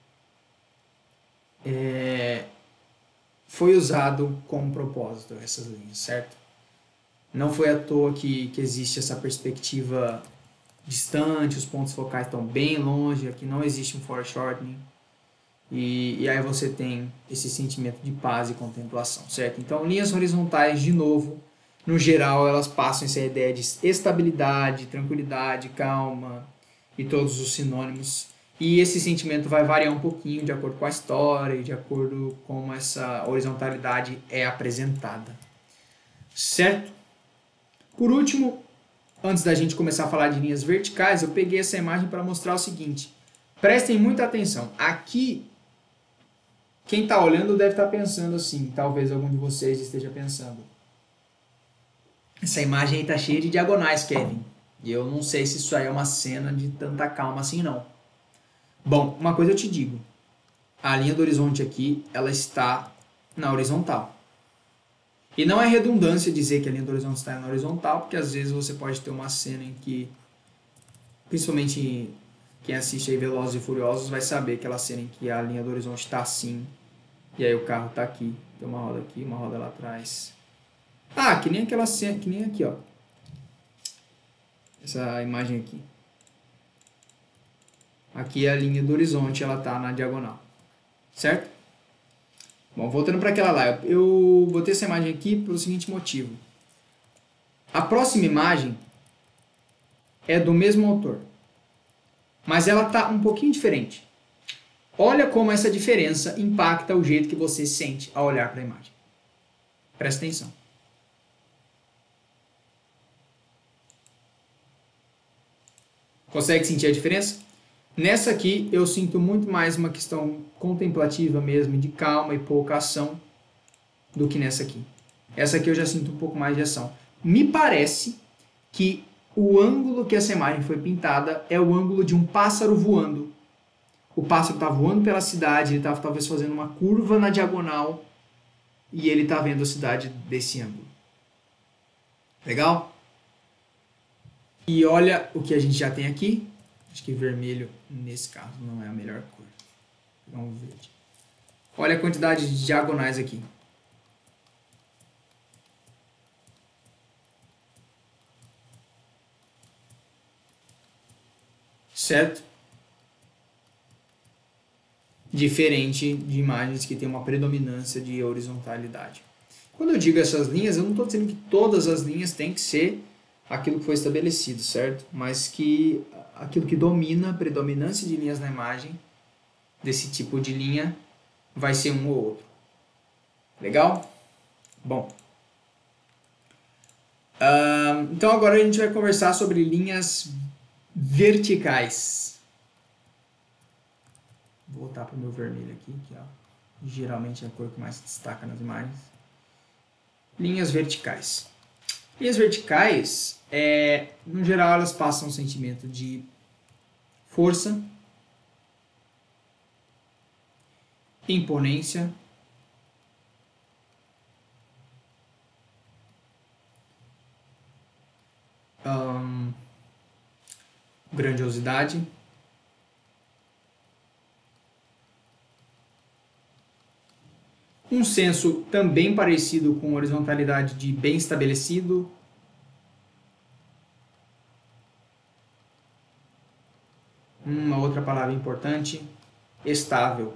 S1: foi usado com um propósito essas linhas, certo? Não foi à toa que existe essa perspectiva distante, os pontos focais estão bem longe, aqui não existe um foreshortening. E aí você tem esse sentimento de paz e contemplação, certo? Então, linhas horizontais, de novo, no geral, elas passam essa ideia de estabilidade, tranquilidade, calma e todos os sinônimos. E esse sentimento vai variar um pouquinho de acordo com a história e de acordo com como essa horizontalidade é apresentada, certo? Por último, antes da gente começar a falar de linhas verticais, eu peguei essa imagem para mostrar o seguinte. Prestem muita atenção. Aqui, quem está olhando deve estar pensando assim, talvez algum de vocês esteja pensando. Essa imagem aí está cheia de diagonais, Kevin. E eu não sei se isso aí é uma cena de tanta calma assim, não. Bom, uma coisa eu te digo. A linha do horizonte aqui, ela está na horizontal. E não é redundância dizer que a linha do horizonte está na horizontal, porque às vezes você pode ter uma cena em que, principalmente quem assiste aí Velozes e Furiosos vai saber aquela cena em que a linha do horizonte está assim, e aí o carro está aqui, tem uma roda aqui, uma roda lá atrás. Ah, que nem aquela cena, que nem aqui, ó. Essa imagem aqui. Aqui é a linha do horizonte, ela está na diagonal, certo? Bom, voltando para aquela lá, eu botei essa imagem aqui pelo seguinte motivo. A próxima imagem é do mesmo autor, mas ela está um pouquinho diferente. Olha como essa diferença impacta o jeito que você sente ao olhar para a imagem. Presta atenção. Consegue sentir a diferença? Nessa aqui eu sinto muito mais uma questão contemplativa mesmo, de calma e pouca ação, do que nessa aqui. Essa aqui eu já sinto um pouco mais de ação. Me parece que o ângulo que essa imagem foi pintada é o ângulo de um pássaro voando. O pássaro está voando pela cidade, ele está talvez fazendo uma curva na diagonal e ele está vendo a cidade desse ângulo. Legal? E olha o que a gente já tem aqui. Acho que vermelho, nesse caso, não é a melhor cor. Vou pegar um verde. Olha a quantidade de diagonais aqui. Certo? Diferente de imagens que têm uma predominância de horizontalidade. Quando eu digo essas linhas, eu não estou dizendo que todas as linhas têm que ser aquilo que foi estabelecido, certo? Mas que aquilo que domina a predominância de linhas na imagem, desse tipo de linha, vai ser um ou outro. Legal? Bom. Então agora a gente vai conversar sobre linhas verticais. Vou voltar para o meu vermelho aqui, que geralmente é a cor que mais se destaca nas imagens. Linhas verticais. Linhas verticais, no geral, elas passam um sentimento de força, imponência, grandiosidade, um senso também parecido com horizontalidade de bem estabelecido, uma outra palavra importante, estável.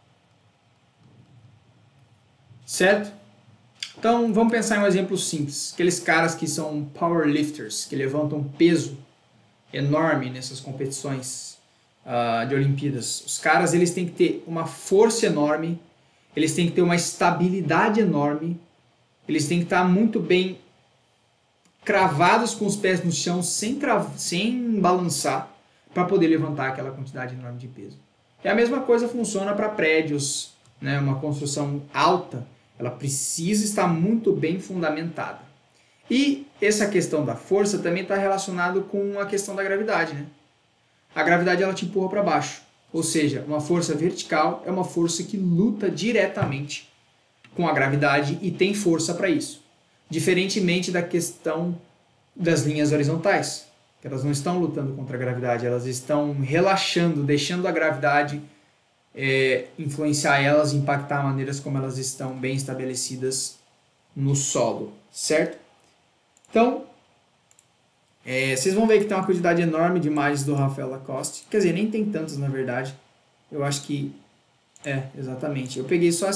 S1: Certo? Então vamos pensar em um exemplo simples. Aqueles caras que são powerlifters, que levantam peso enorme nessas competições de Olimpíadas. Os caras eles têm que ter uma força enorme, eles têm que ter uma estabilidade enorme, eles têm que estar muito bem cravados com os pés no chão, sem balançar, para poder levantar aquela quantidade enorme de peso. E a mesma coisa funciona para prédios, né? Uma construção alta, ela precisa estar muito bem fundamentada. E essa questão da força também está relacionado com a questão da gravidade, né? A gravidade ela te empurra para baixo. Ou seja, uma força vertical é uma força que luta diretamente com a gravidade e tem força para isso. Diferentemente da questão das linhas horizontais, que elas não estão lutando contra a gravidade, elas estão relaxando, deixando a gravidade influenciar elas, impactar maneiras como elas estão bem estabelecidas no solo, certo? Então, vocês vão ver que tem uma quantidade enorme de imagens do Rafael Lacoste. Quer dizer, nem tem tantas na verdade. Eu acho que... exatamente. Eu peguei só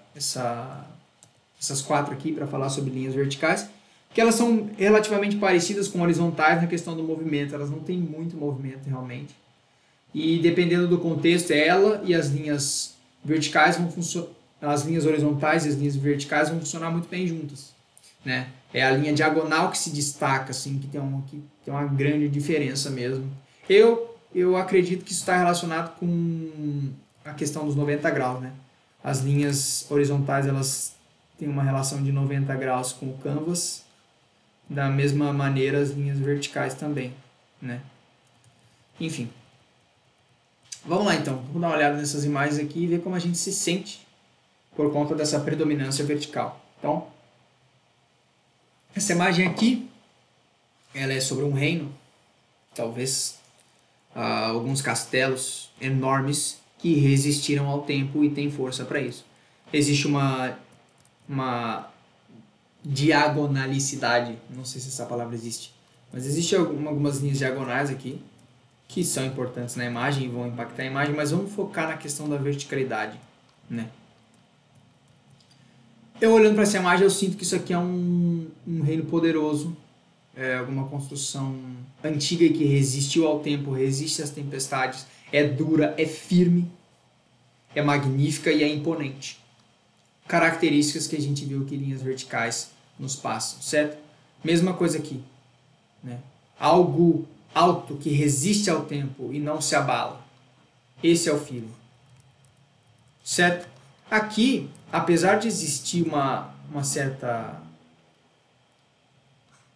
S1: essas 4 aqui para falar sobre linhas verticais, que elas são relativamente parecidas com horizontais na questão do movimento. Elas não têm muito movimento realmente. E dependendo do contexto, ela e as linhas verticais vão funcionar... As linhas horizontais e as linhas verticais vão funcionar muito bem juntas, né? É a linha diagonal que se destaca, assim, que tem uma grande diferença mesmo. Eu acredito que isso está relacionado com a questão dos 90 graus, né? As linhas horizontais, elas têm uma relação de 90 graus com o canvas, da mesma maneira as linhas verticais também, né? Enfim. Vamos lá então, vamos dar uma olhada nessas imagens aqui e ver como a gente se sente por conta dessa predominância vertical. Então, essa imagem aqui, ela é sobre um reino, talvez alguns castelos enormes que resistiram ao tempo e têm força para isso. Existe uma diagonalicidade, não sei se essa palavra existe, mas existe algumas linhas diagonais aqui que são importantes na imagem e vão impactar a imagem, mas vamos focar na questão da verticalidade, né? Eu olhando para essa imagem eu sinto que isso aqui é um reino poderoso, alguma construção antiga e que resistiu ao tempo, resiste às tempestades, é dura, é firme, é magnífica e é imponente. Características que a gente viu que linhas verticais nos passam, certo? Mesma coisa aqui, né? Algo alto que resiste ao tempo e não se abala. Esse é o feeling, certo? Aqui, apesar de existir uma certa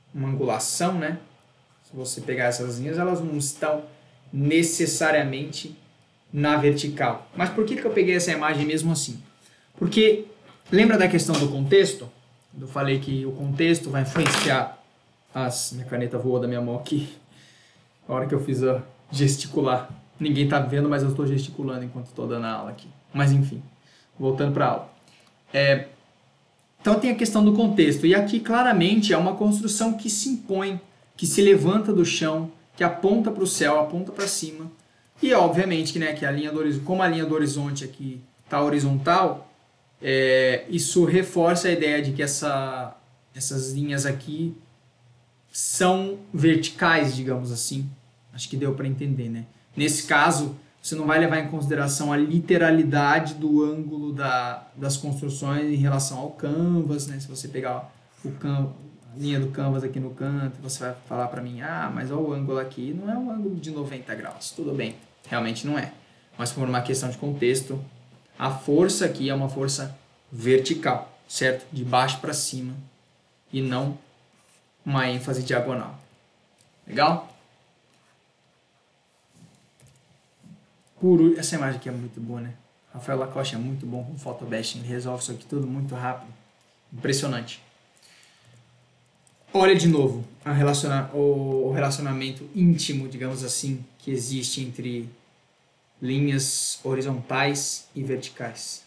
S1: uma angulação, né? Se você pegar essas linhas, elas não estão necessariamente na vertical. Mas por que eu peguei essa imagem mesmo assim? Porque lembra da questão do contexto? Eu falei que o contexto vai influenciar minha caneta voou da minha mão aqui. A hora que eu fiz a gesticular. Ninguém está vendo, mas eu estou gesticulando enquanto estou dando a aula aqui. Mas enfim, voltando para a aula. Então tem a questão do contexto. E aqui claramente é uma construção que se impõe, que se levanta do chão, que aponta para o céu, aponta para cima. E obviamente que, né, que a linha do horizonte, como a linha do horizonte aqui está horizontal, isso reforça a ideia de que essas linhas aqui são verticais, digamos assim. Acho que deu para entender, né? Nesse caso, você não vai levar em consideração a literalidade do ângulo das construções em relação ao canvas, né? Se você pegar a linha do canvas aqui no canto, você vai falar para mim, mas o ângulo aqui não é um ângulo de 90 graus. Tudo bem, realmente não é. Mas por uma questão de contexto, a força aqui é uma força vertical, certo? De baixo para cima e não uma ênfase diagonal. Legal? Essa imagem aqui é muito boa, né? Rafael Lacoste é muito bom com photobashing, ele resolve isso aqui tudo muito rápido. Impressionante. Olha de novo o relacionamento íntimo, digamos assim, que existe entre linhas horizontais e verticais.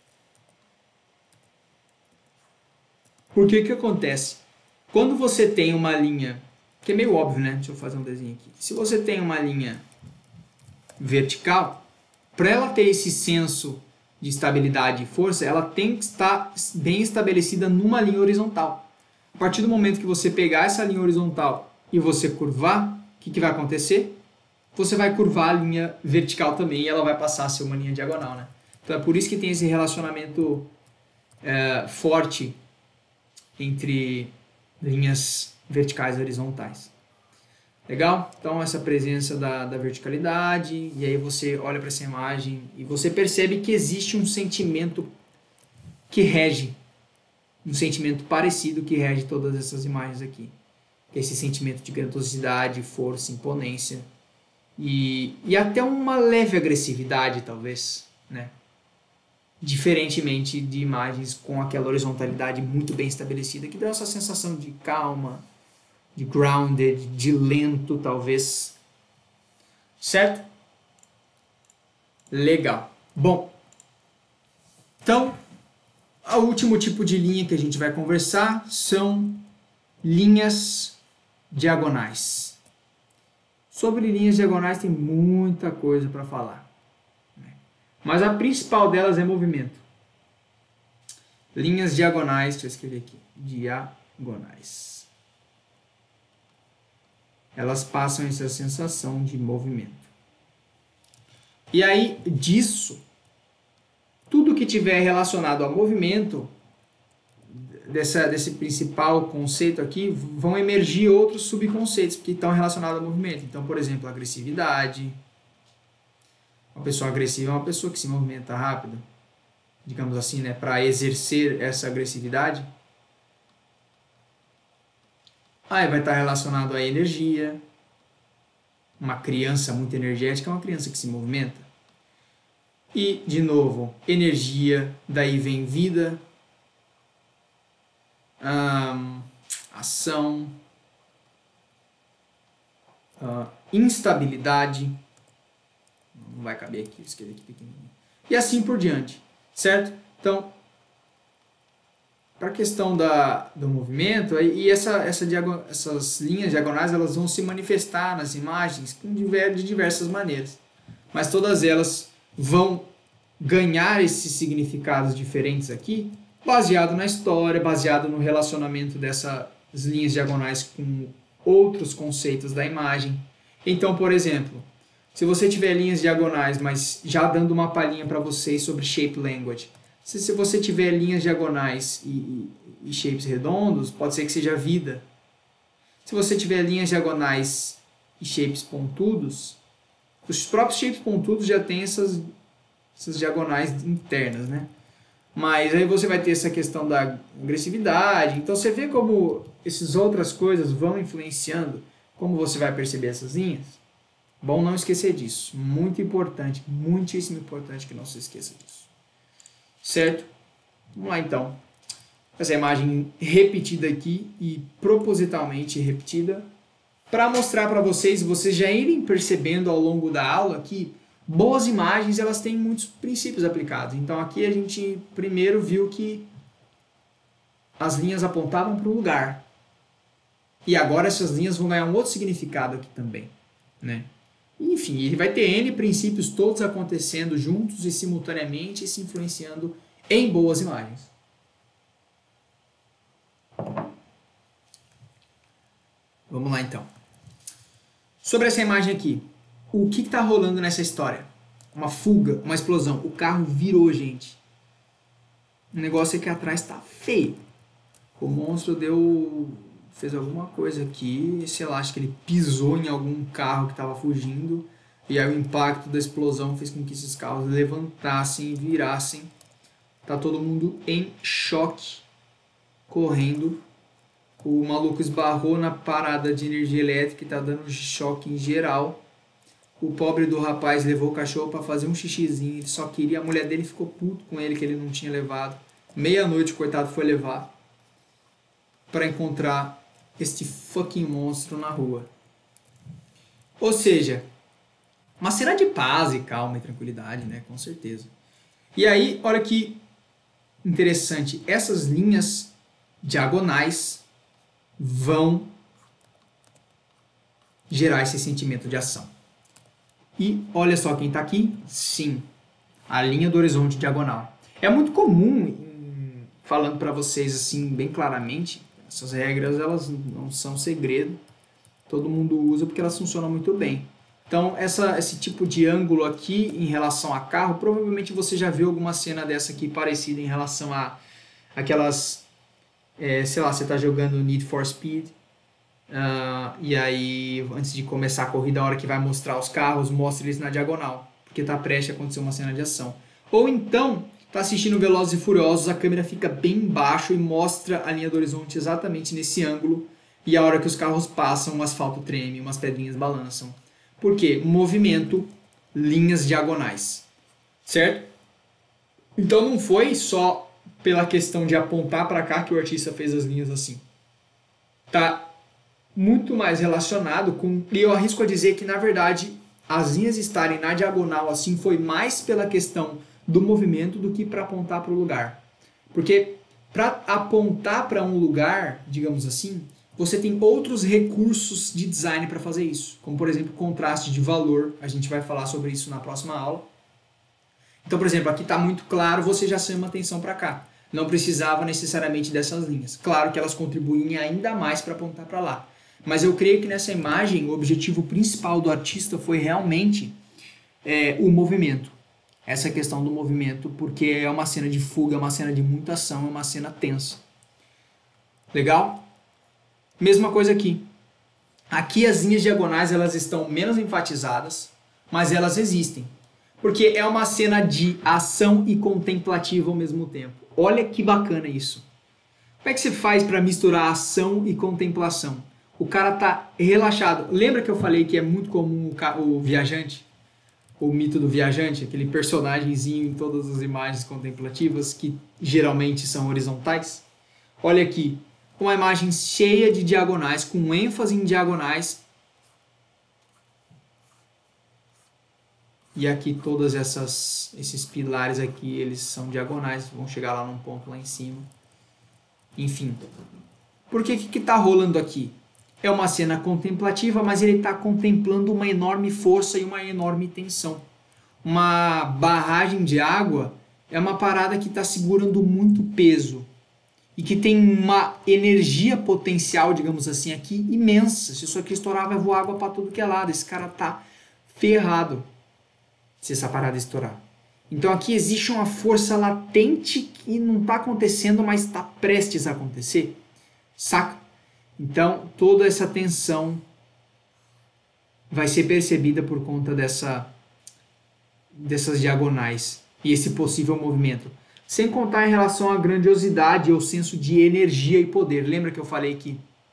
S1: Por que acontece? Quando você tem uma linha, que é meio óbvio, né? Deixa eu fazer um desenho aqui. Se você tem uma linha vertical, para ela ter esse senso de estabilidade e força, ela tem que estar bem estabelecida numa linha horizontal. A partir do momento que você pegar essa linha horizontal e você curvar, o que vai acontecer? Você vai curvar a linha vertical também e ela vai passar a ser uma linha diagonal, né? Então é por isso que tem esse relacionamento forte entre linhas verticais e horizontais. Legal? Então essa presença da verticalidade, e aí você olha para essa imagem e você percebe que existe um sentimento que rege, um sentimento parecido que rege todas essas imagens aqui. Esse sentimento de grandiosidade, força, imponência e até uma leve agressividade, talvez, né? Diferentemente de imagens com aquela horizontalidade muito bem estabelecida, que dá essa sensação de calma, de grounded, de lento, talvez. Certo? Legal. Bom, então, o último tipo de linha que a gente vai conversar são linhas diagonais. Sobre linhas diagonais tem muita coisa para falar. Mas a principal delas é movimento. Linhas diagonais, deixa eu escrever aqui. Diagonais. Elas passam essa sensação de movimento. E aí, disso, tudo que tiver relacionado ao movimento, desse principal conceito aqui, vão emergir outros subconceitos que estão relacionados ao movimento. Então, por exemplo, agressividade. Uma pessoa agressiva é uma pessoa que se movimenta rápido, digamos assim, né, para exercer essa agressividade. Aí vai estar relacionado à energia. Uma criança muito energética é uma criança que se movimenta. E, de novo, energia, daí vem vida, ação, instabilidade. Não vai caber aqui, escrever aqui pequenininho. E assim por diante, certo? Então, para a questão do movimento, e essas linhas diagonais, elas vão se manifestar nas imagens de diversas maneiras. Mas todas elas vão ganhar esses significados diferentes aqui, baseado na história, baseado no relacionamento dessas linhas diagonais com outros conceitos da imagem. Então, por exemplo, se você tiver linhas diagonais, mas já dando uma palhinha para vocês sobre shape language, se você tiver linhas diagonais e shapes redondos, pode ser que seja vida. Se você tiver linhas diagonais e shapes pontudos, os próprios shapes pontudos já têm essas diagonais internas, né? Mas aí você vai ter essa questão da agressividade. Então você vê como essas outras coisas vão influenciando como você vai perceber essas linhas? Bom não esquecer disso. Muito importante, muitíssimo importante que não se esqueça disso. Certo? Vamos lá então. Essa imagem repetida aqui e propositalmente repetida para mostrar para vocês já irem percebendo ao longo da aula que boas imagens elas têm muitos princípios aplicados. Então aqui a gente primeiro viu que as linhas apontavam para um lugar. E agora essas linhas vão ganhar um outro significado aqui também, né? Enfim, ele vai ter N princípios todos acontecendo juntos e simultaneamente e se influenciando em boas imagens. Vamos lá então. Sobre essa imagem aqui, o que está rolando nessa história? Uma fuga, uma explosão. O carro virou, gente. O negócio aqui atrás está feio. O monstro fez alguma coisa aqui, sei lá, acho que ele pisou em algum carro que estava fugindo e aí o impacto da explosão fez com que esses carros levantassem e virassem. Tá todo mundo em choque, correndo. O maluco esbarrou na parada de energia elétrica e tá dando choque em geral. O pobre do rapaz levou o cachorro para fazer um xixizinho, ele só queria, a mulher dele ficou puto com ele que ele não tinha levado. Meia-noite, coitado, foi levar para encontrar este fucking monstro na rua. Ou seja, uma cena de paz e calma e tranquilidade, né? Com certeza. E aí, olha que interessante, essas linhas diagonais vão gerar esse sentimento de ação. E olha só quem está aqui, sim, a linha do horizonte diagonal. É muito comum, falando para vocês assim bem claramente, essas regras elas não são segredo, todo mundo usa porque elas funcionam muito bem. Então esse tipo de ângulo aqui em relação a carro, provavelmente você já viu alguma cena dessa aqui parecida em relação a aquelas, sei lá, você está jogando Need for Speed, e aí antes de começar a corrida, a hora que vai mostrar os carros, mostra eles na diagonal, porque está prestes a acontecer uma cena de ação. Ou então tá assistindo Velozes e Furiosos, a câmera fica bem embaixo e mostra a linha do horizonte exatamente nesse ângulo, e a hora que os carros passam, o asfalto treme, umas pedrinhas balançam. Por quê? Movimento, linhas diagonais, certo? Então não foi só pela questão de apontar para cá que o artista fez as linhas assim. Tá muito mais relacionado com, e eu arrisco a dizer que na verdade as linhas estarem na diagonal assim foi mais pela questão do movimento do que para apontar para o lugar. Porque para apontar para um lugar, digamos assim, você tem outros recursos de design para fazer isso. Como, por exemplo, contraste de valor. A gente vai falar sobre isso na próxima aula. Então, por exemplo, aqui está muito claro, você já chama atenção para cá. Não precisava necessariamente dessas linhas. Claro que elas contribuem ainda mais para apontar para lá. Mas eu creio que nessa imagem, o objetivo principal do artista foi realmente o movimento. Essa questão do movimento, porque é uma cena de fuga, é uma cena de muita ação, é uma cena tensa. Legal? Mesma coisa aqui. Aqui as linhas diagonais elas estão menos enfatizadas, mas elas existem. Porque é uma cena de ação e contemplativa ao mesmo tempo. Olha que bacana isso. Como é que você faz para misturar ação e contemplação? O cara tá relaxado. Lembra que eu falei que é muito comum o viajante? O mito do viajante, aquele personagemzinho em todas as imagens contemplativas que geralmente são horizontais. Olha aqui, uma imagem cheia de diagonais, com ênfase em diagonais. E aqui todos esses pilares aqui, eles são diagonais, vão chegar lá num ponto lá em cima. Enfim, por que está rolando aqui? É uma cena contemplativa, mas ele está contemplando uma enorme força e uma enorme tensão. Uma barragem de água é uma parada que está segurando muito peso e que tem uma energia potencial, digamos assim, aqui imensa. Se isso aqui estourar, vai voar água para tudo que é lado. Esse cara tá ferrado se essa parada estourar. Então aqui existe uma força latente que não está acontecendo, mas está prestes a acontecer. Saca? Então, toda essa tensão vai ser percebida por conta dessas diagonais e esse possível movimento. Sem contar em relação à grandiosidade ou senso de energia e poder. Lembra que eu falei que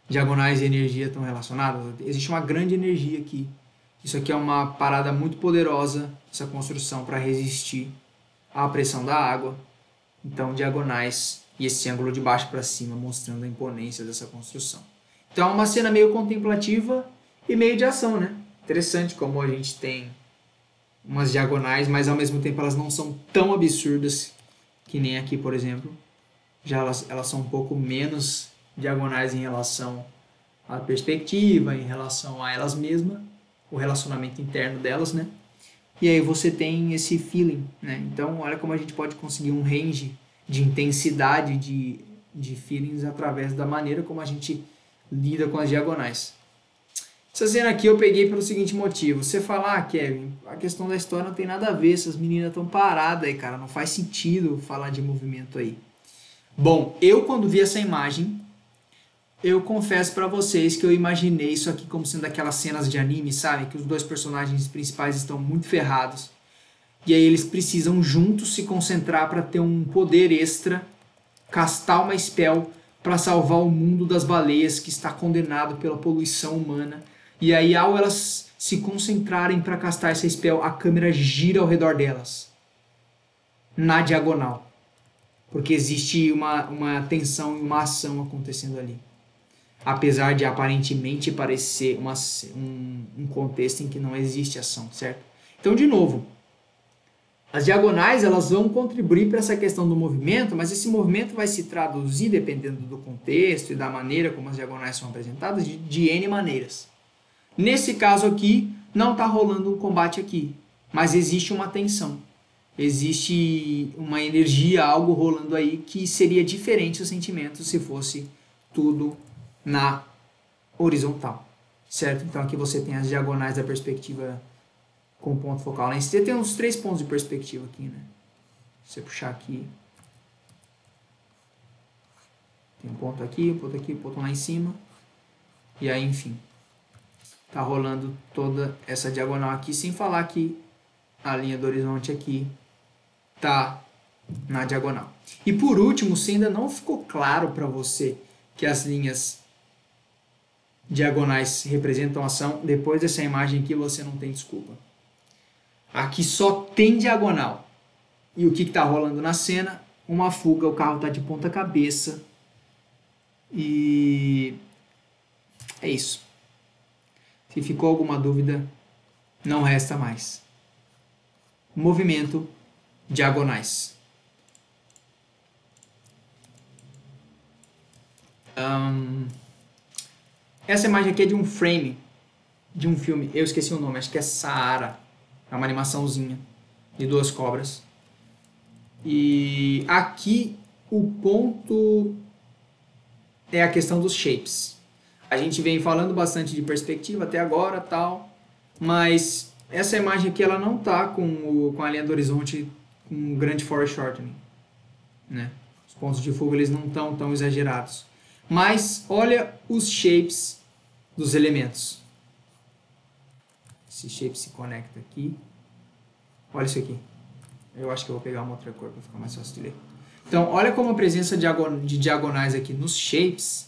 S1: diagonais e energia estão relacionadas? Existe uma grande energia aqui. Isso aqui é uma parada muito poderosa, essa construção, para resistir à pressão da água. Então, diagonais e esse ângulo de baixo para cima, mostrando a imponência dessa construção. Então, é uma cena meio contemplativa e meio de ação, né? Interessante como a gente tem umas diagonais, mas ao mesmo tempo elas não são tão absurdas que nem aqui, por exemplo. Já elas são um pouco menos diagonais em relação à perspectiva, em relação a elas mesmas, o relacionamento interno delas, né? E aí você tem esse feeling, né? Então, olha como a gente pode conseguir um range de intensidade de feelings através da maneira como a gente lida com as diagonais. Essa cena aqui eu peguei pelo seguinte motivo. Você fala, Kevin, a questão da história não tem nada a ver, essas meninas estão paradas aí, cara, não faz sentido falar de movimento aí. Bom, eu quando vi essa imagem, eu confesso pra vocês que eu imaginei isso aqui como sendo aquelas cenas de anime, sabe? Que os dois personagens principais estão muito ferrados. E aí eles precisam juntos se concentrar para ter um poder extra, castar uma spell para salvar o mundo das baleias que está condenado pela poluição humana. E aí ao elas se concentrarem para castar essa spell, a câmera gira ao redor delas, na diagonal. Porque existe uma tensão e uma ação acontecendo ali. Apesar de aparentemente parecer um contexto em que não existe ação, certo? Então, de novo, as diagonais elas vão contribuir para essa questão do movimento, mas esse movimento vai se traduzir, dependendo do contexto e da maneira como as diagonais são apresentadas, de N maneiras. Nesse caso aqui, não está rolando um combate aqui, mas existe uma tensão. Existe uma energia, algo rolando aí que seria diferente o sentimento se fosse tudo na horizontal, certo? Então aqui você tem as diagonais da perspectiva com ponto focal lá em cima. Tem uns 3 pontos de perspectiva aqui, né? Se você puxar aqui, tem um ponto aqui, um ponto lá em cima. E aí, enfim, tá rolando toda essa diagonal aqui, sem falar que a linha do horizonte aqui tá na diagonal. E por último, se ainda não ficou claro para você que as linhas diagonais representam ação, depois dessa imagem aqui você não tem desculpa. Aqui só tem diagonal. E o que está rolando na cena? Uma fuga, o carro está de ponta cabeça. E é isso. Se ficou alguma dúvida, não resta mais. Movimento, diagonais. Essa imagem aqui é de um frame de um filme. Eu esqueci o nome, acho que é Saara. É uma animaçãozinha de 2 cobras. E aqui o ponto é a questão dos shapes. A gente vem falando bastante de perspectiva até agora, tal, mas essa imagem aqui ela não tá com a linha do horizonte com um grande foreshortening, né? Os pontos de fuga eles não estão tão exagerados. Mas olha os shapes dos elementos. Esse shape se conecta aqui. Olha isso aqui. Eu acho que eu vou pegar uma outra cor para ficar mais fácil de ler. Então, olha como a presença de diagonais aqui nos shapes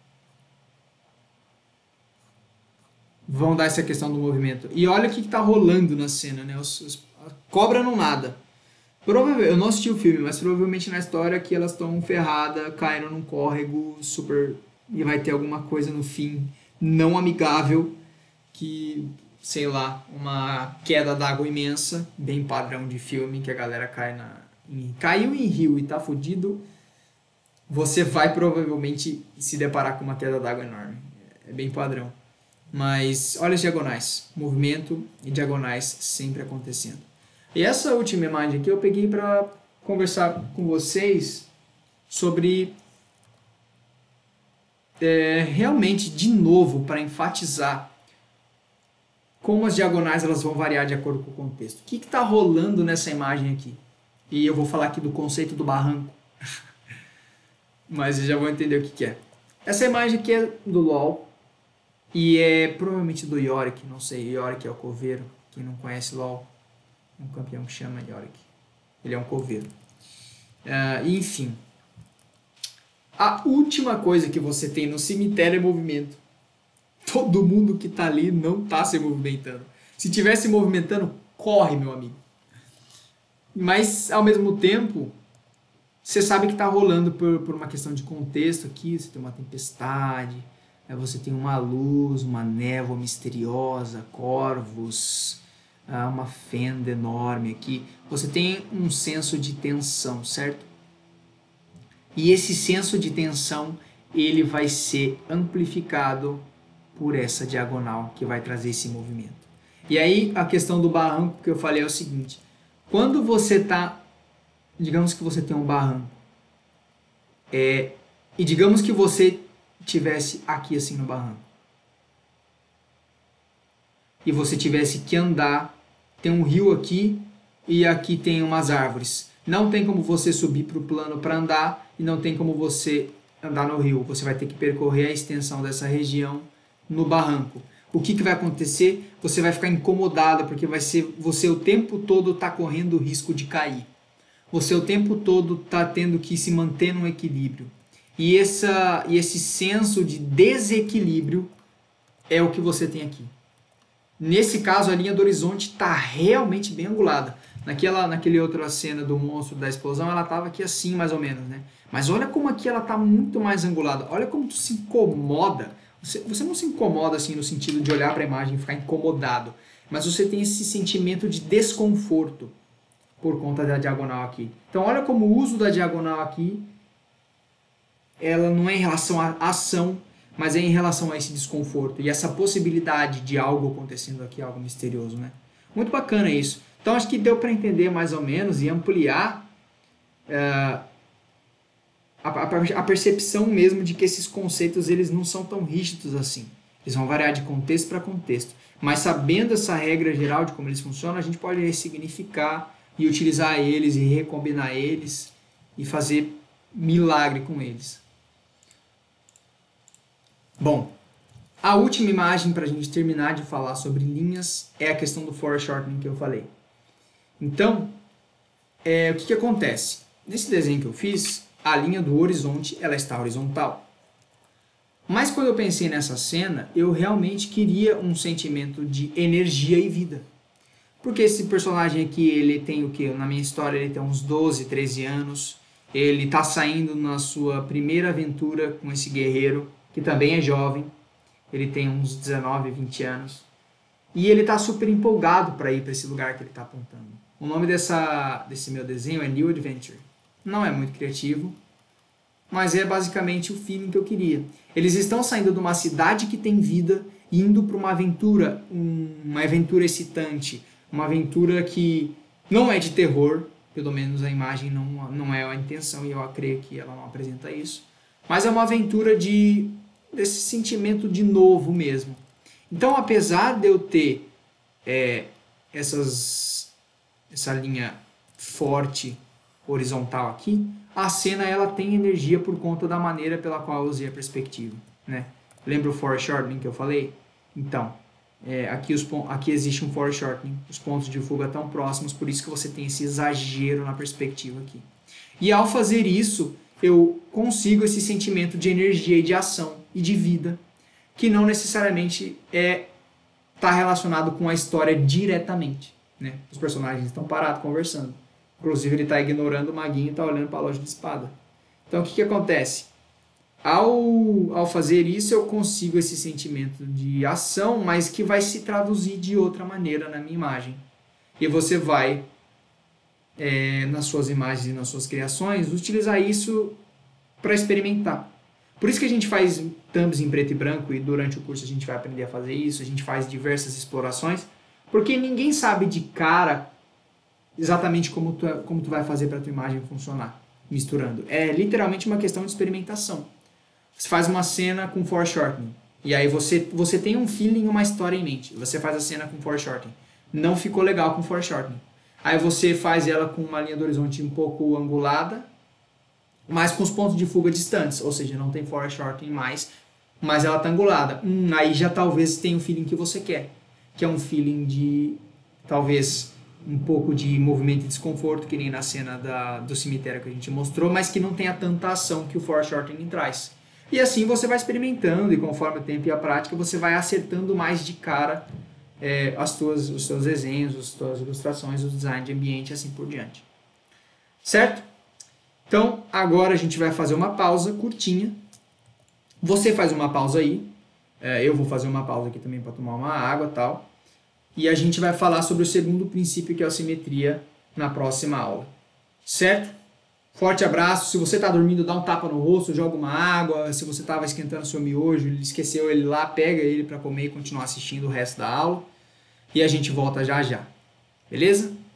S1: vão dar essa questão do movimento. E olha o que está rolando na cena, né? A cobra não nada. Eu não assisti o filme, mas provavelmente na história que elas estão ferradas, caindo num córrego super... E vai ter alguma coisa no fim não amigável que, sei lá, uma queda d'água imensa, bem padrão de filme, que a galera caiu em rio e tá fudido, você vai provavelmente se deparar com uma queda d'água enorme. É bem padrão. Mas olha as diagonais, movimento e diagonais sempre acontecendo. E essa última imagem aqui eu peguei para conversar com vocês sobre realmente, de novo, para enfatizar como as diagonais elas vão variar de acordo com o contexto. O que está rolando nessa imagem aqui? E eu vou falar aqui do conceito do barranco, mas vocês já vão entender o que é. Essa imagem aqui é do LoL e é provavelmente do Yorick, não sei, Yorick é o coveiro, quem não conhece LoL, um campeão que chama Yorick, ele é um coveiro. Enfim, A última coisa que você tem no cemitério é movimento. Todo mundo que está ali não está se movimentando. Se tivesse se movimentando, corre, meu amigo. Mas, ao mesmo tempo, você sabe que está rolando por uma questão de contexto aqui. Você tem uma tempestade, você tem uma luz, uma névoa misteriosa, corvos, uma fenda enorme aqui. Você tem um senso de tensão, certo? E esse senso de tensão, ele vai ser amplificado por essa diagonal que vai trazer esse movimento. E aí a questão do barranco que eu falei é o seguinte: quando você está, digamos que você tem um barranco, e digamos que você tivesse aqui assim no barranco, e você tivesse que andar, tem um rio aqui e aqui tem umas árvores. Não tem como você subir para o plano para andar e não tem como você andar no rio. Você vai ter que percorrer a extensão dessa região no barranco. O que vai acontecer? Você vai ficar incomodado porque vai ser você o tempo todo está correndo o risco de cair. Você o tempo todo está tendo que se manter num equilíbrio. E esse senso de desequilíbrio é o que você tem aqui. Nesse caso, a linha do horizonte está realmente bem angulada. Naquele outra cena do monstro da explosão, ela estava aqui assim, mais ou menos, né? Mas olha como aqui ela está muito mais angulada. Olha como tu se incomoda. Você não se incomoda assim no sentido de olhar para a imagem e ficar incomodado. Mas você tem esse sentimento de desconforto por conta da diagonal aqui. Então olha como o uso da diagonal aqui, ela não é em relação à ação, mas é em relação a esse desconforto e essa possibilidade de algo acontecendo aqui, algo misterioso, né? Muito bacana isso. Então acho que deu para entender mais ou menos e ampliar a percepção mesmo de que esses conceitos eles não são tão rígidos assim. Eles vão variar de contexto para contexto. Mas sabendo essa regra geral de como eles funcionam, a gente pode ressignificar e utilizar eles e recombinar eles e fazer milagre com eles. Bom, a última imagem para a gente terminar de falar sobre linhas é a questão do foreshortening que eu falei. Então, o que acontece? Nesse desenho que eu fiz, a linha do horizonte ela está horizontal. Mas quando eu pensei nessa cena, eu realmente queria um sentimento de energia e vida. Porque esse personagem aqui, ele tem o que? Na minha história, ele tem uns 12, 13 anos. Ele está saindo na sua primeira aventura com esse guerreiro, que também é jovem. Ele tem uns 19, 20 anos. E ele está super empolgado para ir para esse lugar que ele está apontando. O nome desse meu desenho é New Adventure. Não é muito criativo, mas é basicamente o feeling que eu queria. Eles estão saindo de uma cidade que tem vida e indo para uma aventura excitante, uma aventura que não é de terror, pelo menos a imagem não é a intenção e eu creio que ela não apresenta isso, mas é uma aventura desse sentimento de novo mesmo. Então, apesar de eu ter essa linha forte horizontal aqui, a cena ela tem energia por conta da maneira pela qual eu usei a perspectiva, né? Lembra o foreshortening que eu falei? Então, aqui existe um foreshortening, os pontos de fuga estão próximos, por isso que você tem esse exagero na perspectiva aqui. E ao fazer isso, eu consigo esse sentimento de energia e de ação e de vida, que não necessariamente está relacionado com a história diretamente, né? Os personagens estão parados conversando. Inclusive ele está ignorando o maguinho e está olhando para a loja de espada. Então o que acontece? Ao fazer isso eu consigo esse sentimento de ação, mas que vai se traduzir de outra maneira na minha imagem. E você vai, nas suas imagens e nas suas criações, utilizar isso para experimentar. Por isso que a gente faz thumbs em preto e branco e durante o curso a gente vai aprender a fazer isso, a gente faz diversas explorações, porque ninguém sabe de cara exatamente como tu vai fazer para a tua imagem funcionar, misturando. É literalmente uma questão de experimentação. Você faz uma cena com foreshortening, e aí você tem um feeling, uma história em mente. Você faz a cena com foreshortening. Não ficou legal com foreshortening. Aí você faz ela com uma linha do horizonte um pouco angulada, mas com os pontos de fuga distantes, ou seja, não tem foreshortening mais, mas ela está angulada. Aí já talvez tenha o feeling que você quer, que é um feeling de, talvez, um pouco de movimento e desconforto, que nem na cena do cemitério que a gente mostrou, mas que não tenha tanta ação que o foreshortening traz. E assim você vai experimentando, e conforme o tempo e a prática, você vai acertando mais de cara os seus desenhos, as suas ilustrações, o design de ambiente e assim por diante. Certo? Então, agora a gente vai fazer uma pausa curtinha. Você faz uma pausa aí. Eu vou fazer uma pausa aqui também para tomar uma água e tal. E a gente vai falar sobre o segundo princípio, que é a simetria, na próxima aula. Certo? Forte abraço. Se você está dormindo, dá um tapa no rosto, joga uma água. Se você estava esquentando seu miojo, esqueceu ele lá, pega ele para comer e continuar assistindo o resto da aula. E a gente volta já já. Beleza?